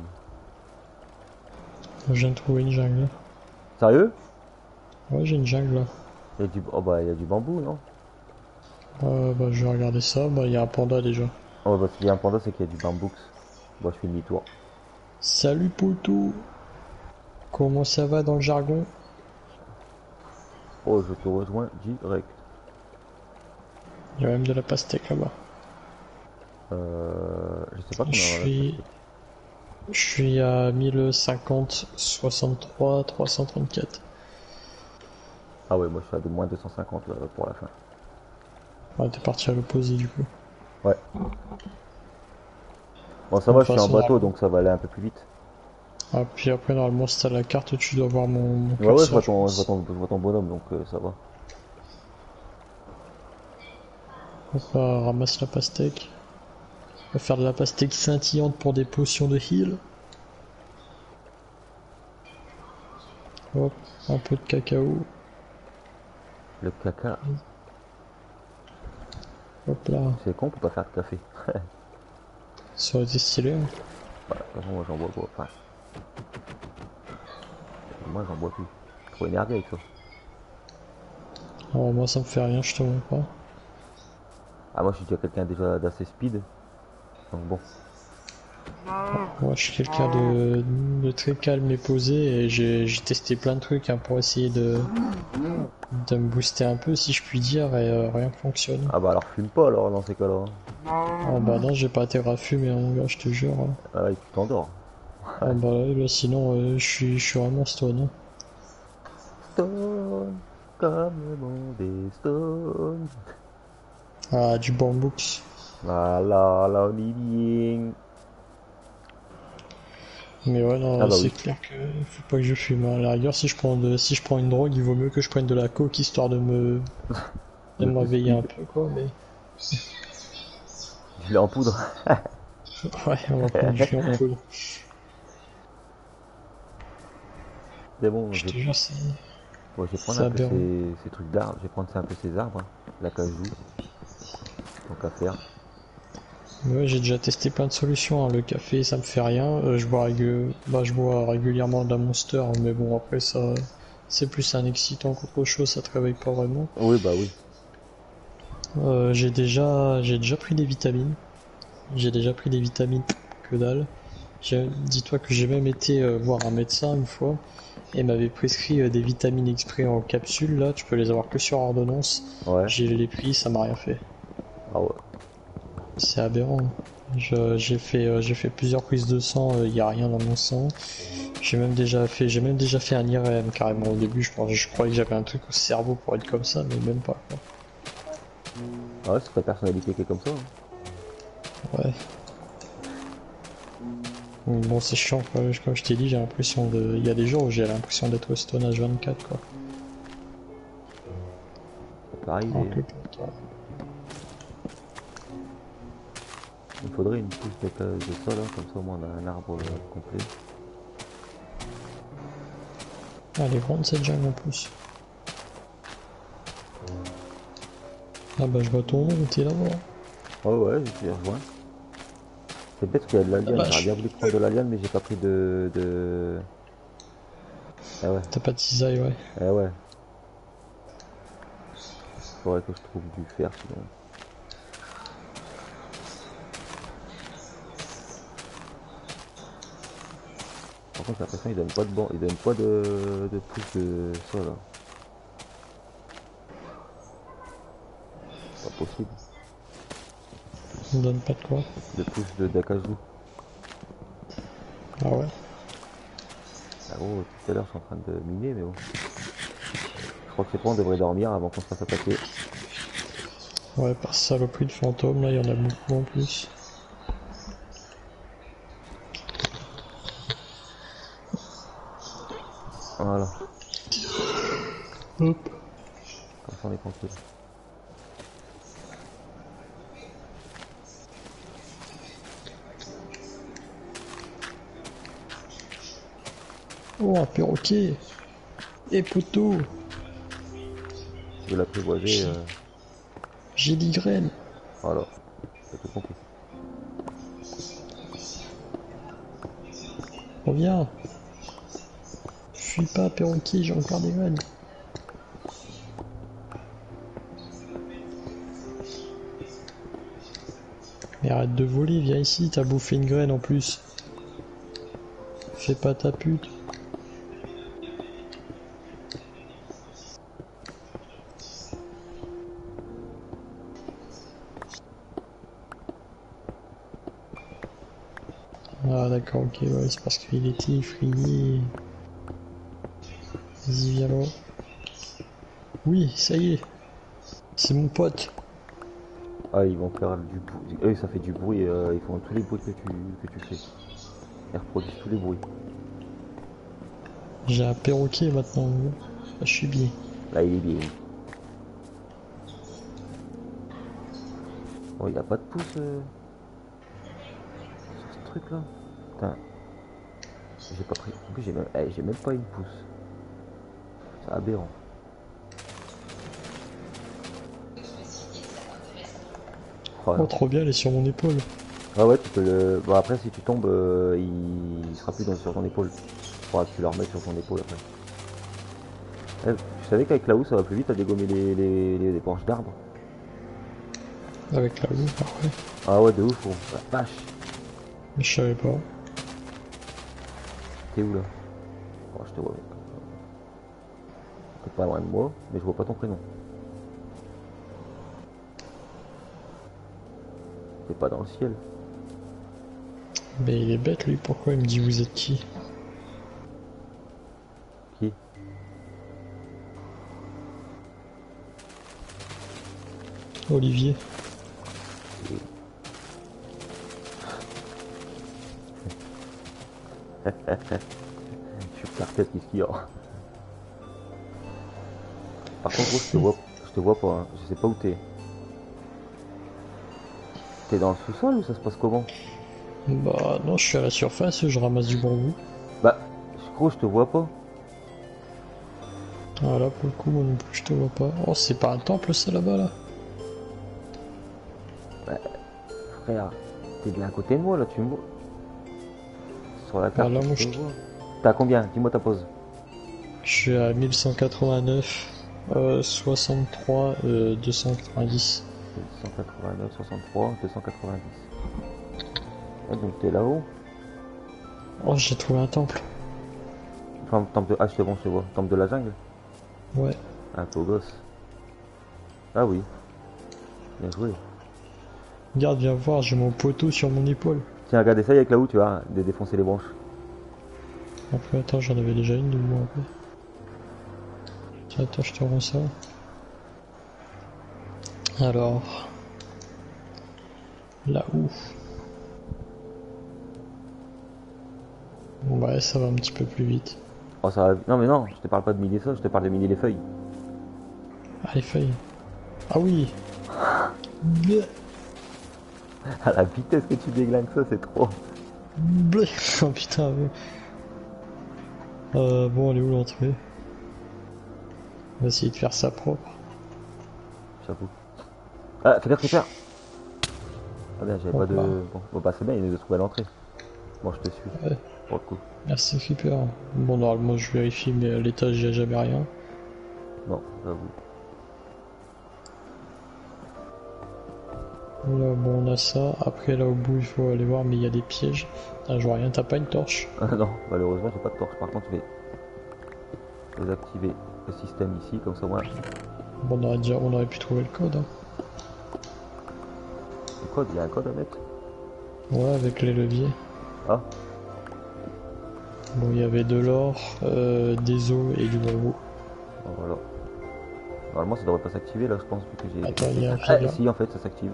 Je viens de trouver une jungle. Sérieux? Ouais, j'ai une jungle là. Il y a du... Oh bah il y a du bambou, non? Euh, bah, je vais regarder ça. Bah, il y a un panda déjà. Oh bah s'il y a un panda, c'est qu'il y a du bambou. Bon, je fais demi-tour. Salut Poutou! Comment ça va dans le jargon? Oh, je te rejoins direct. Il y a même de la pastèque là-bas. Euh, je sais pas Je combien on en a de suis, pastèques. je suis à mille cinquante, soixante-trois, trois cent trente-quatre. Ah ouais, moi je suis à de moins deux cent cinquante là, pour la fin. Ouais, t'es parti à l'opposé du coup. Ouais. Bon, ça Bon, de va, toute je suis en façon, bateau normalement. donc ça va aller un peu plus vite. Ah, puis après, normalement, si t'as la carte, tu dois voir mon, mon Ouais, ouais, je curseur, vois je ton, je vois pense. ton, je vois ton bonhomme donc euh, ça va. Hop là, ramasse la pastèque. On va faire de la pastèque scintillante pour des potions de heal. Hop, un peu de cacao. Le caca, Hop là, c'est con, on peut pas faire de café. ça aurait été stylé, hein. Bah, de toute façon, moi j'en bois pas. Enfin, moi j'en bois plus. Trop énervé avec ça. Alors moi, ça me fait rien, je te mens pas. Ah, moi je suis déjà quelqu'un déjà d'assez speed. Donc bon. Moi, je suis quelqu'un de, de très calme et posé et j'ai j'ai testé plein de trucs hein, pour essayer de, de me booster un peu, si je puis dire, et euh, rien ne fonctionne. Ah bah alors fume pas alors dans ces cas-là. Oh bah non, j'ai pas été rafumé, mon gars, je te jure, hein. Ah ouais, tu t'endors. Oh bah là, là, sinon, euh, je suis je suis vraiment stone, hein. Stone, comme le monde est stone. Ah, du bambooks. La la la, on y vient. Mais ouais, Ah non, bah c'est oui. clair que faut pas que je fume, hein. À la rigueur, si je prends de, si je prends une drogue, il vaut mieux que je prenne de la coke histoire de me, de De me plus réveiller un speed. peu, quoi, mais Du lait en poudre. ouais, on va prendre du lion en poudre. C'est bon, je Je vais, te jure, c'est, bon, je vais prendre c'est un peu aberrant. ces, ces trucs d'arbres. Je vais prendre un peu ces arbres. Hein. La cajou, tant qu'à faire. Mais ouais, j'ai déjà testé plein de solutions, hein. Le café, ça me fait rien. Euh, je bois régu- bah, je bois régulièrement de la Monster, hein, mais bon, après, ça, c'est plus un excitant qu'autre chose, ça te réveille pas vraiment. Oui, bah oui. Euh, j'ai déjà, j'ai déjà pris des vitamines. J'ai déjà pris des vitamines, que dalle. J'ai- Dis-toi que j'ai même été euh, voir un médecin une fois et m'avait prescrit euh, des vitamines exprès en capsule. Là, tu peux les avoir que sur ordonnance. Ouais. J'ai les pris, ça m'a rien fait. Ah ouais. C'est aberrant. Je- J'ai fait, euh, j'ai fait plusieurs prises de sang, il n'y a rien dans mon sang. J'ai même déjà fait, j'ai même déjà fait un I R M carrément au début. Je pense, je croyais que j'avais un truc au cerveau pour être comme ça, mais même pas, quoi. Ah ouais, c'est ta personnalité qui est comme ça. Hein. Ouais. Bon, c'est chiant, quoi. Comme je t'ai dit, j'ai l'impression de, il y a des jours où j'ai l'impression d'être au stone H vingt-quatre, quoi. Ça peut Alors arriver. que Hein. pourtant- Il faudrait une pousse de, de sol, hein, comme ça au moins on a un arbre euh, complet. Ah, elle est grande cette jungle en plus. Ah bah je vois ton nom, t'es là-bas. Ouais, ouais, je suis rejoint. C'est bête qu'il y a de la Ah liane. bah J'aurais je... bien voulu prendre de la liane, mais j'ai pas pris de, de... Eh ouais, T'as pas de cisaille, ouais. eh ouais. Faudrait que je trouve du fer sinon. Par contre, j'ai l'impression qu'ils donnent pas de ban... ils donnent pas de, de pouce de sol. Hein. Pas possible. On me donne pas de quoi. De pouce de d'acajou. Ah ouais. Ah gros, tout à l'heure je suis en train de miner, mais bon. Je crois que c'est pas, on devrait dormir avant qu'on se fasse attaquer. Ouais, par saloperie de fantômes, là, il y en a beaucoup en plus. Voilà, Hop. comme ça on est tranquille. Oh, un perroquet. Et poteau. Tu veux l'apprivoiser, J'ai euh, j'ai des graines. voilà, t'as tout compris. Reviens. Fuis pas, perroquet, j'ai encore des graines. Mais arrête de voler, viens ici, t'as bouffé une graine en plus. Fais pas ta pute. Ah d'accord, ok, ouais, c'est parce qu'il était effrayé. Vas-y, viens là. Oui, ça y est. C'est mon pote. Ah, ils vont faire du bruit. Eux, ça fait du bruit. Euh, ils font tous les bruits que tu, que tu fais. Ils reproduisent tous les bruits. J'ai un perroquet maintenant. Ah, je suis bien. Là, il est bien. Oh, il n'y a pas de pouce euh, sur ce truc là. Putain, j'ai pas pris. En plus, j'ai même, eh, j'ai même pas une pouce. C'est aberrant. Oh, Oh, là. trop bien, elle est sur mon épaule. Ah ouais, tu peux le. Bon, après, si tu tombes, euh, il... il sera plus dans- sur ton épaule. Il faudra que tu le remettes sur ton épaule après. Eh, je savais qu'avec la houe, ça va plus vite à dégommer les, les, les, les branches d'arbres. Avec la houe, ah ouais. Ah ouais, de ouf, gros. La vache. Mais je savais pas. T'es où là? Oh, je te vois. T'es pas loin de moi, mais je vois pas ton prénom. T'es pas dans le ciel. Mais il est bête lui, pourquoi il me dit vous êtes qui? Qui? Olivier. Je suis par tête, qu'est-ce qu'il y a? Par contre, gros, je te vois, je te vois pas, hein. Je sais pas où t'es. T'es dans le sous-sol ou ça se passe comment? Bah non, je suis à la surface, je ramasse du bambou. Bah, gros, je te vois pas. Ah là, pour le coup, moi non plus, je te vois pas. Oh, c'est pas un temple ça là-bas là? Bah, frère, t'es bien à côté de moi là, tu me vois. Sur la carte, Ah là, moi, tu je, me vois. T'as combien? Dis-moi ta pose. je suis à mille cent quatre-vingt-neuf, euh, soixante-trois, euh, deux cent quatre-vingt-dix. cent quatre-vingt-neuf, soixante-trois, deux cent quatre-vingt-dix. Ah, donc t'es là-haut. Oh, j'ai trouvé un temple. Enfin, temple de... Ah, c'est bon, je te vois. Temple de la jungle. Ouais. Un beau gosse. Ah oui. Bien joué. Regarde, viens voir, j'ai mon poteau sur mon épaule. Tiens, regarde, essaye avec la houe, tu vois, de défoncer les branches. Après, attends, j'en avais déjà une de moi après. Tiens, attends, je te rends ça. Alors. Là où? Ouais, ça va un petit peu plus vite. Oh, ça va... Non, mais non, je te parle pas de miner ça, je te parle de miner les feuilles. Ah, les feuilles. Ah oui. Bleh. À la vitesse que tu déglingues ça, c'est trop. Bleh. Oh putain, ouais. Euh, bon, elle est où l'entrée? On va essayer de faire ça propre. J'avoue. Ah, fais gaffe, fais faire. Ah bien, j'avais Bon, pas bah. de... Bon, bon, bah c'est bien, il nous a trouvé à l'entrée. Bon, je te suis, Ouais. pour le coup. Merci Creeper. Bon, normalement, je vérifie, mais à l'étage, il n'y a jamais rien. Non, j'avoue. Là, bon, on a ça. Après, là au bout, il faut aller voir, mais il y a des pièges. Ah, je vois rien, t'as pas une torche? Ah non, malheureusement, j'ai pas de torche. Par contre, je vais désactiver le système ici, comme ça, moi... Bon, on aurait, déjà, on aurait pu trouver le code. Hein. Le code, il y a un code à mettre? Ouais, avec les leviers. Ah, Bon, il y avait de l'or, euh, des os et du bambou. bon, voilà. Normalement, ça devrait pas s'activer, là, je pense, vu que j'ai... Attends, il y a un fil Ah, là. si, en fait, ça s'active.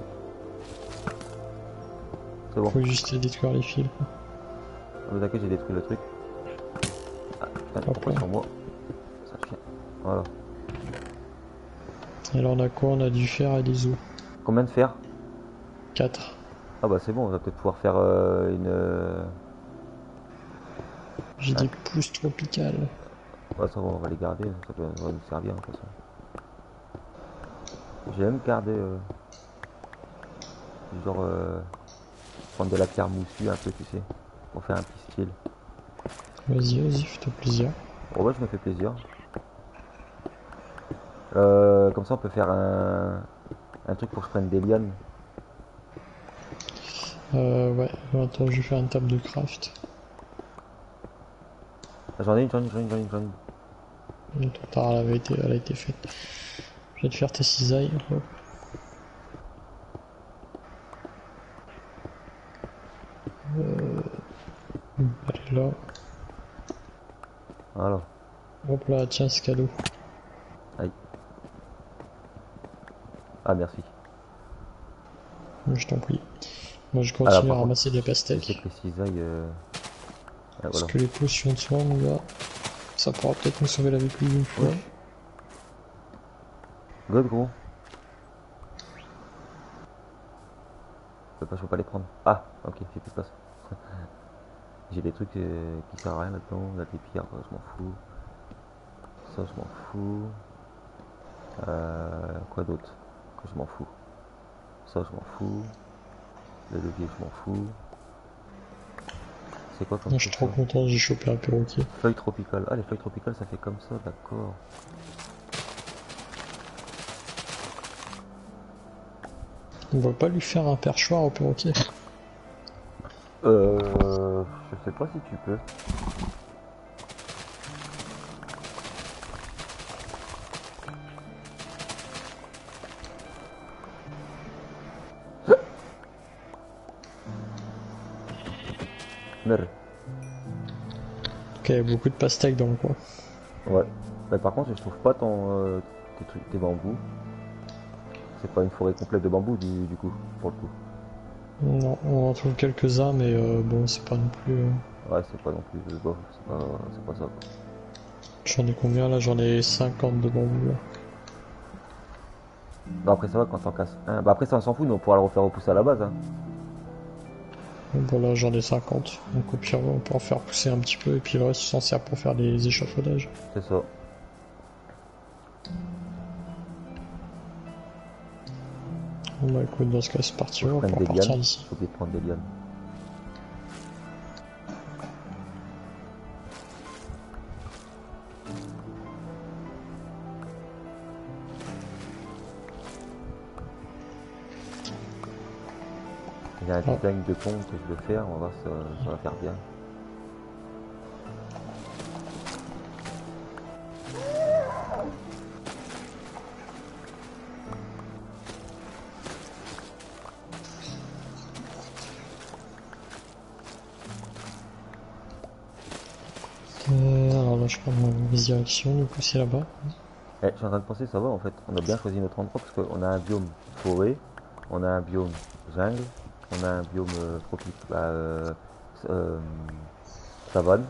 C'est bon. Faut juste détruire les fils. Ah, d'accord, j'ai détruit le truc. Ah, putain, pourquoi Après. sur moi? Ça chien. Voilà. Et là, on a quoi? On a du fer et des os. Combien de fer? quatre. Ah bah c'est bon, on va peut-être pouvoir faire euh, une... euh, J'ai des pousses tropicales. Ouais, ça va, on va les garder, ça peut ça va nous servir de toute façon. J'ai même gardé... Euh... Genre... Euh... Prendre de la pierre moussue un peu, tu sais, pour faire un pistil. Vas-y, vas-y, fais-toi plaisir. Bon ouais, je me fais plaisir. Euh, comme ça, on peut faire un... Un truc pour que je prenne des lianes. Euh, ouais, attends, je vais faire une table de craft. Ah, j'en ai une, j'en ai une, j'en ai une, j'en ai une, j'en ai une. Ton tard, elle avait été, elle a été faite. Je vais te faire tes cisailles. Hop. Euh... Elle est là. Voilà. Hop là, tiens, ce cadeau. Aïe. Ah, merci. Je t'en prie. Moi je Alors, continue à par contre, ramasser des je sais pastèques. que les cisailles... Euh... Ah, Parce voilà. que les potions de soin, mon gars, ça pourra peut-être nous sauver la vie plus d'une fois. Wesh. God, gros. Je peux pas, je peux pas les prendre. Ah, ok, j'ai plus de place. J'ai des trucs euh, qui servent à rien là-dedans. Là, des pierres, je m'en fous. Ça, je m'en fous. Euh, quoi d'autre que je m'en fous. Ça, je m'en fous. Le levier, je m'en fous. C'est quoi comme Moi je suis truc trop ça? content, j'ai chopé un perroquet. Feuilles tropicales. Ah, les feuilles tropicales, ça fait comme ça, d'accord. On va pas lui faire un perchoir au perroquet. Euh, je sais pas si tu peux. Merde. Ok, il y a beaucoup de pastèques dans le coin. Ouais. Mais par contre, je trouve pas ton, euh, tes trucs, tes bambous. C'est pas une forêt complète de bambous du, du coup, pour le coup. Non, on en trouve quelques-uns, mais euh, bon, c'est pas non plus... euh, Ouais, c'est pas non plus, euh, bof, c'est pas, c'est pas ça. Quoi. J'en ai combien là? J'en ai cinquante de bambou là. Bah après ça va quand t'en casses un. Bah après ça on s'en fout, nous on pourra le refaire repousser à la base. Hein. Donc voilà, j'en ai cinquante. Donc au pire, on peut en faire pousser un petit peu, et puis le reste, il s'en sert pour faire des échafaudages. C'est ça. Bon bah écoute, dans ce cas, c'est parti, Faut que on je va prenne pouvoir des partir lianes. d'ici. J'ai oublié de prendre des lianes. Il y a un Ah. design de pont que je veux faire, on va voir si ça, ça va faire bien. Euh, alors là, je prends ma mauvaise direction, du coup, c'est là-bas. Eh, je suis en train de penser, ça va en fait. On a bien choisi notre endroit parce qu'on a un biome forêt, on a un biome jungle, on a un biome euh, tropique, bah, euh, euh, savane,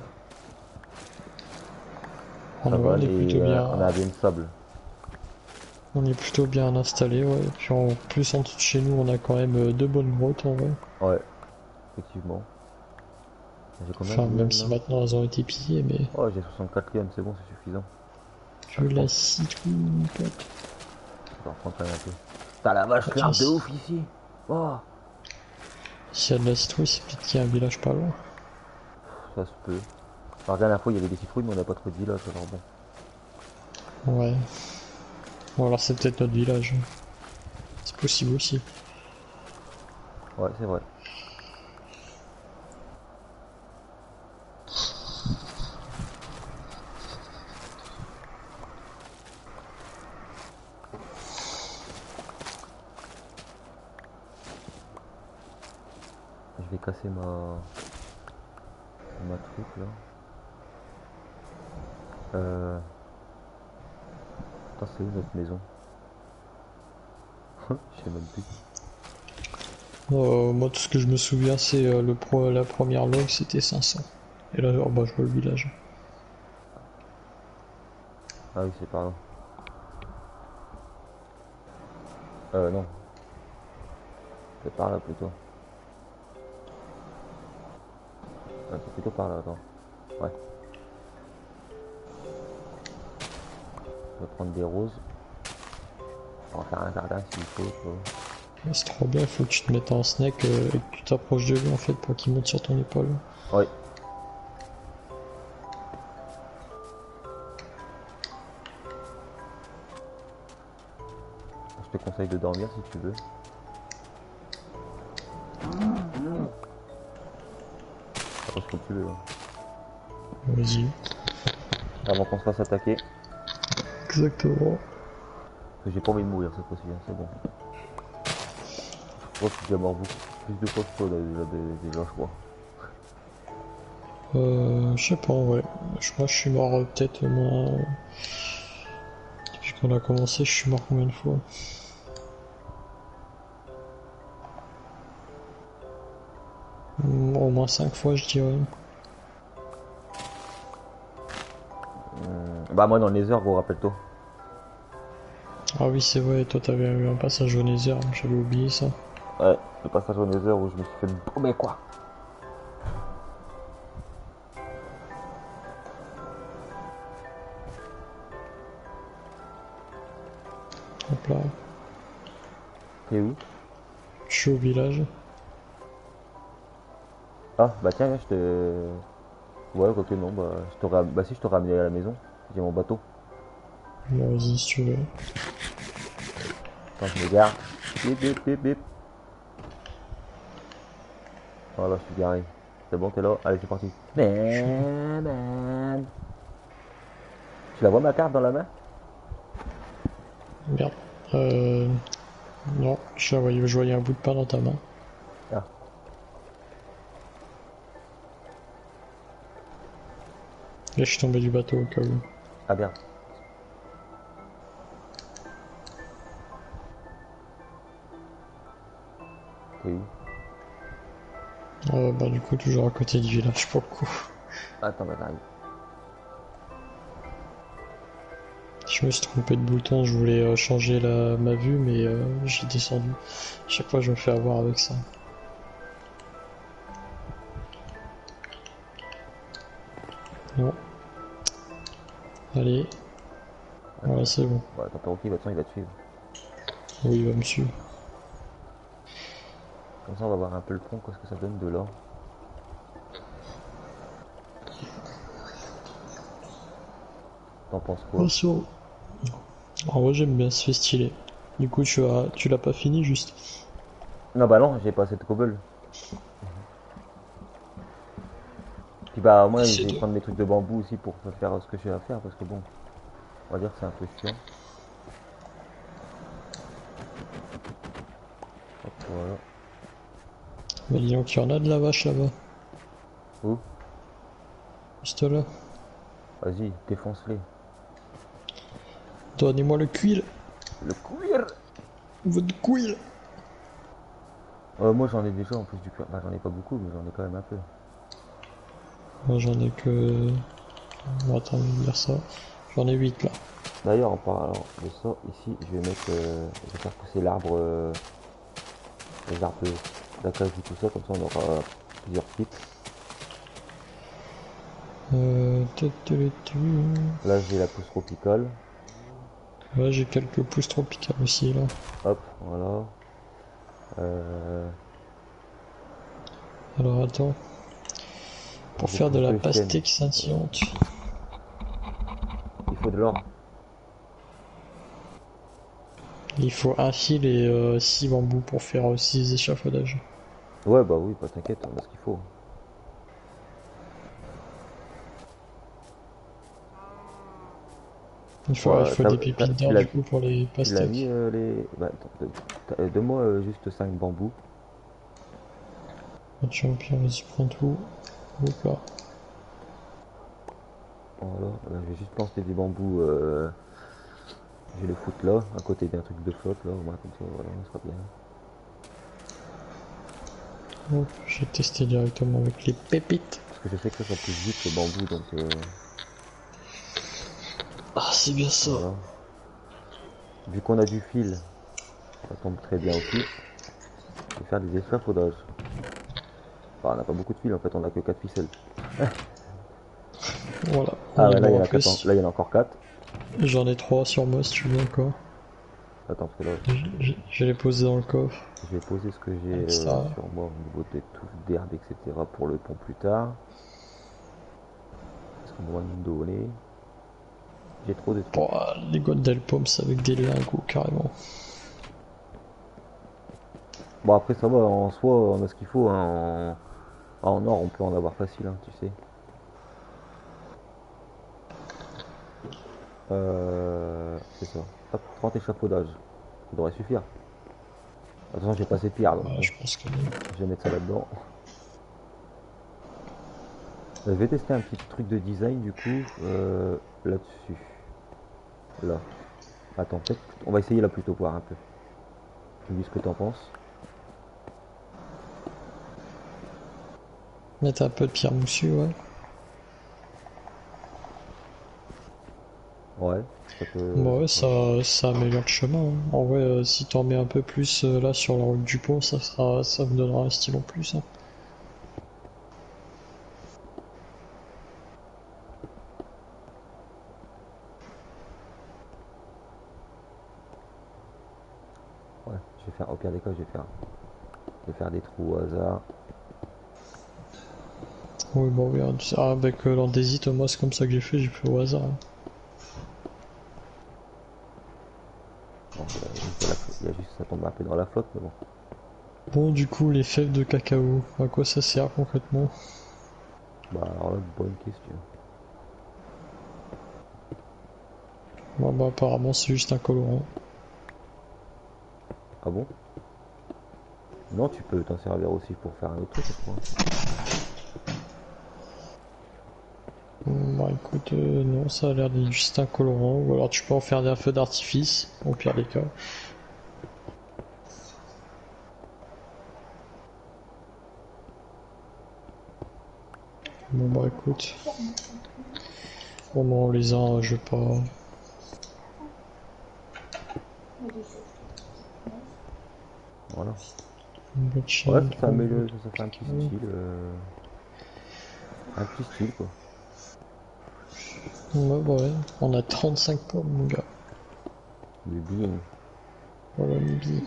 On, est- on savane est plutôt et euh, bien, on a un biome sable. on est plutôt bien installé, ouais. Et puis en plus, en dessous de chez nous, on a quand même euh, deux bonnes grottes en vrai. Ouais, effectivement. J'ai combien Enfin, de même lianes si là? maintenant elles ont été pillées, mais Oh, j'ai soixante-quatre lianes, c'est bon, c'est suffisant. Ah, que je la pense, citrouille, mon pote. je vais en prendre quand même un peu. T'as la vache, Tiens, l'arbre de si- ouf ici. Oh, s'il y a de la citrouille, c'est peut-être qu'il y a un village pas loin. ça se peut. Alors, la dernière fois, il y avait des citrouilles, mais on n'a pas trop de village, alors bon. Ouais. Ou alors c'est peut-être notre village. C'est possible aussi. Ouais, c'est vrai. Je vais casser ma... ma truc là. Euh... Attends, c'est où notre maison? Je sais même plus. Euh, moi, tout ce que je me souviens, c'est euh, le pro la première log, c'était cinq cents. Et là, oh, bah, je vois le village. Ah oui, c'est par là. Euh, non. C'est par là plutôt. Ah, c'est plutôt par là, attends. Ouais. Je vais prendre des roses. On va faire un jardin s'il faut, tu vois. Ouais, c'est trop bien, faut que tu te mettes en snack euh, et que tu t'approches de lui en fait pour qu'il monte sur ton épaule. Ouais. Je te conseille de dormir si tu veux. Ça pose comme tu veux. Hein. Vas-y. Avant qu'on se fasse attaquer. Exactement. Parce que j'ai pas envie de mourir cette fois-ci, hein, c'est bon. Je crois que je suis déjà mort beaucoup plus de fois que toi déjà, déjà, déjà, je crois. Euh, je sais pas, ouais. Je crois que je suis mort euh, peut-être au moins... Depuis qu'on a commencé, je suis mort combien de fois? Mm, Au moins cinq fois, je dirais. Hum, Bah moi dans les heures, gros, rappelle-toi. Ah oui, c'est vrai, toi t'avais eu un passage au Nether, j'avais oublié ça. Ouais, le passage dans les heures où je me suis fait bomber quoi. Hop là, T'es où? je suis au village. Ah bah tiens, je te... Ouais, ok, non, bah, je te ram- bah si, je te ramenais à la maison. J'ai mon bateau. Bon, vas-y, si tu veux. Quand je me gare. Bip bip bip bip. Voilà, je suis garé. C'est bon, t'es là? Allez, c'est parti. Je suis là. Man, man. Tu la vois ma carte dans la main? Merde. Euh... Non, je la voyais, je voyais un bout de pain dans ta main. Ah, Là, je suis tombé du bateau au cas où. ah bien. T'es où? Euh, bah du coup, toujours à côté du village, pour le coup. Attends, bah j'arrive. Je me suis trompé de bouton, je voulais euh, changer la, ma vue, mais euh, j'ai descendu. Chaque fois, je me fais avoir avec ça. Bon, allez, voilà, Attends. c'est bon. Bah attends, Perroquet, de toute façon, il va te suivre. Oui, il va me suivre. Comme ça, on va voir un peu le pont, qu'est-ce que ça donne de là. T'en penses quoi? Attention. En vrai, j'aime bien, c'est stylé. Du coup, tu as, tu l'as pas fini juste. Non, bah non, j'ai pas assez de cobble. Puis bah, moi, je C'est vais deux. prendre mes trucs de bambou aussi pour faire ce que j'ai à faire, parce que bon, on va dire que c'est un peu chiant. Hop, voilà. Bah dis donc, il y en a de la vache là-bas. Où? Juste là. Vas-y, défonce-les. Donnez-moi le cuir. Le cuir! Votre cuir. Euh, moi, j'en ai déjà en plus du cuir. Bah, j'en ai pas beaucoup, mais j'en ai quand même un peu. Moi, j'en ai que... Bon, attends, je vais dire ça. J'en ai huit là. D'ailleurs, en parlant de ça, ici, je vais mettre, euh, je vais faire pousser l'arbre, euh, les arbres d'acajou, tout ça, comme ça, on aura plusieurs types. Euh... tu, tu, tu. Là, j'ai la pousse tropicale. Ouais, j'ai quelques pousses tropicales aussi là. Hop, voilà. Euh, Alors attends. Pour des faire de pousses la de chêne. pastèque scintillante, Il faut de l'or. il faut un fil et euh, six bambous pour faire euh, six échafaudages. Ouais, bah oui, pas t'inquiète, on a ce qu'il faut. Il faut, il Ouais, faut t'as- des t'as- pépites tu d'or l'as, du coup pour les tu l'as mis pastèques. euh, les. Bah, attends, t'as- t'as- donne-moi euh, juste cinq bambous. Champion, vas-y, prends tout. Hop là. Voilà, là, je vais juste planter des bambous. Euh, je vais les foutre là, à côté d'un truc de flotte, là, au moins comme ça, voilà, ça sera bien. Hop, j'ai testé directement avec les pépites. Parce que je sais que ça, ça pousse vite les bambous, donc euh, Ah, c'est bien ça. voilà. Vu qu'on a du fil, ça tombe très bien aussi. Je vais faire des échafaudages. Enfin, on n'a pas beaucoup de fil en fait, on a que quatre ficelles. Voilà. Ah Et ouais, là il y bon, en a après, quatre, là il y en a encore quatre. j'en ai trois sur moi si tu veux encore. Attends, parce que là, Je, je- je vais les poser dans le coffre. je vais poser ce que j'ai À euh, l'extérieur. sur moi au niveau des touffes d'herbe, et cetera pour le pont plus tard. Parce qu'on va me donner. J'ai trop de Bon, trucs. les Golden Poms avec des lingots carrément. Bon, après, ça va, en soi, on a ce qu'il faut. Hein. En... en or, on peut en avoir facile, hein, tu sais. Euh, c'est ça. Hop, trente échafaudages. Ça devrait suffire. De toute façon, j'ai passé pire, donc Ouais, bon, je pense que. je vais mettre ça là-dedans. Euh, Je vais tester un petit truc de design, du coup, euh, là-dessus. Là. Attends, peut-être, on va essayer là plutôt, voir un peu. Tu me dis ce que t'en penses. Mettre un peu de pierre moussue, ouais. Ouais, ça peut... Bah ouais, ça peut- ça, ça améliore le chemin, hein. En vrai, euh, si t'en mets un peu plus euh, là sur la route du pont, ça sera, ça me donnera un style en plus, hein. Ouais, je vais faire, au pire des cas, je vais faire, je vais faire des trous au hasard. Oui, bon, regarde, ah, avec euh, l'andésite, moi c'est comme ça que j'ai fait, j'ai fait au hasard, hein. Bon, il y a juste, de la flo- il y a juste ça tombe un peu dans la flotte, mais bon. Bon, du coup, les fèves de cacao, à quoi ça sert concrètement? Bah alors là, bonne question. Bah, bah, apparemment, c'est juste un colorant. Ah bon? Non, tu peux t'en servir aussi pour faire un autre truc, je crois. Hmm, Bah écoute, euh, non, ça a l'air d'être juste un colorant, ou alors tu peux en faire un feu d'artifice, au pire des cas. Bon bah écoute, au moins les uns, je vais pas... Voilà. Une Ouais, chaîne, ça, ça, trois améliore- boîtes, ça, ça fait un petit cacao. style. euh, Un petit style, quoi. Ouais bah ouais, on a trente-cinq pommes mon gars. Du bien. Voilà une bille.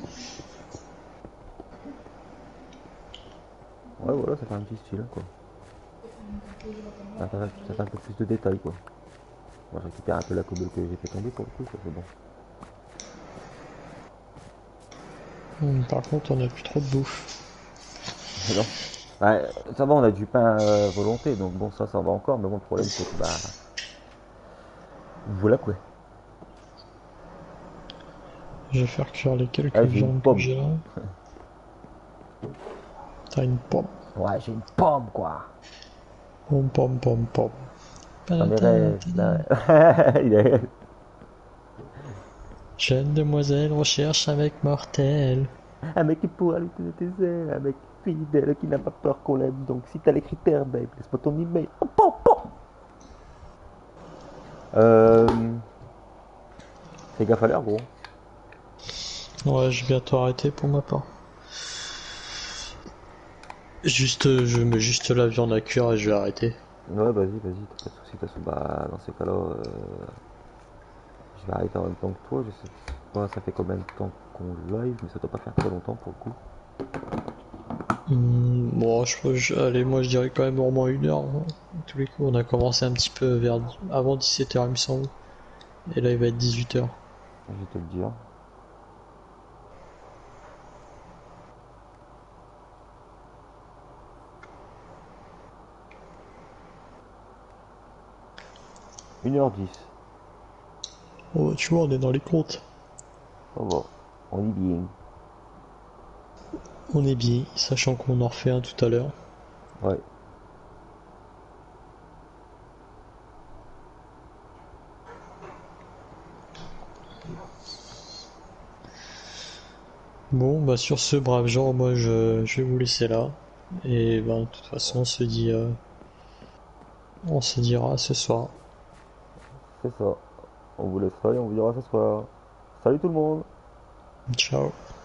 Ouais, voilà, ça fait un petit style, quoi. Ça fait, ça fait un peu plus de détails, quoi. Moi, je récupère un peu la cobble que j'ai fait tomber pour le coup, ça c'est bon. Hmm, Par contre on a plus trop de bouffe. Non. Ouais, ça va, on a du pain euh, volonté, donc bon, ça, ça va encore, mais bon, le problème, c'est que, bah, voilà, quoi. Je vais faire cuire les quelques Ah, j'ai une viandes que pomme. j'ai là. T'as une pomme. Ouais, j'ai une pomme, quoi. Pomme, pomme, pomme, pomme. Dans mes Tadam, rêves, tadam. là. Il est... Jeune demoiselle recherche avec mortel. Un mec qui pourra lui donner tes ailes, un mec fidèle qui n'a pas peur qu'on l'aime. Donc si t'as les critères, babe, laisse-moi ton email. Oh, oh, oh. Euh... Fais gaffe à l'heure, gros. Ouais, je vais bientôt arrêter pour ma part. Juste, euh, je mets juste la viande à cuire et je vais arrêter. Ouais, vas-y, vas-y, t'as pas de soucis, t'as sous. Bah, dans ces cas-là, euh, je vais arrêter en même temps que toi. Je sais pas, ça fait combien de temps qu'on live, mais ça doit pas faire très longtemps pour le coup. Hmm, bon, je, je- allez, moi je dirais quand même au moins une heure, hein. En tous les coups, on a commencé un petit peu vers avant dix-sept heures, il me semble. Et là, il va être dix-huit heures. Je vais te le dire. une heure dix. Oh, tu vois, on est dans les comptes. Ça va. On y bien. On est bien, sachant qu'on en refait un tout à l'heure. Ouais. Bon, bah sur ce, brave gens, moi je, je vais vous laisser là. Et ben, de toute façon, on se dit, euh, on se dira ce soir. C'est ça. On vous laissera et on vous dira ce soir. Salut tout le monde. Ciao.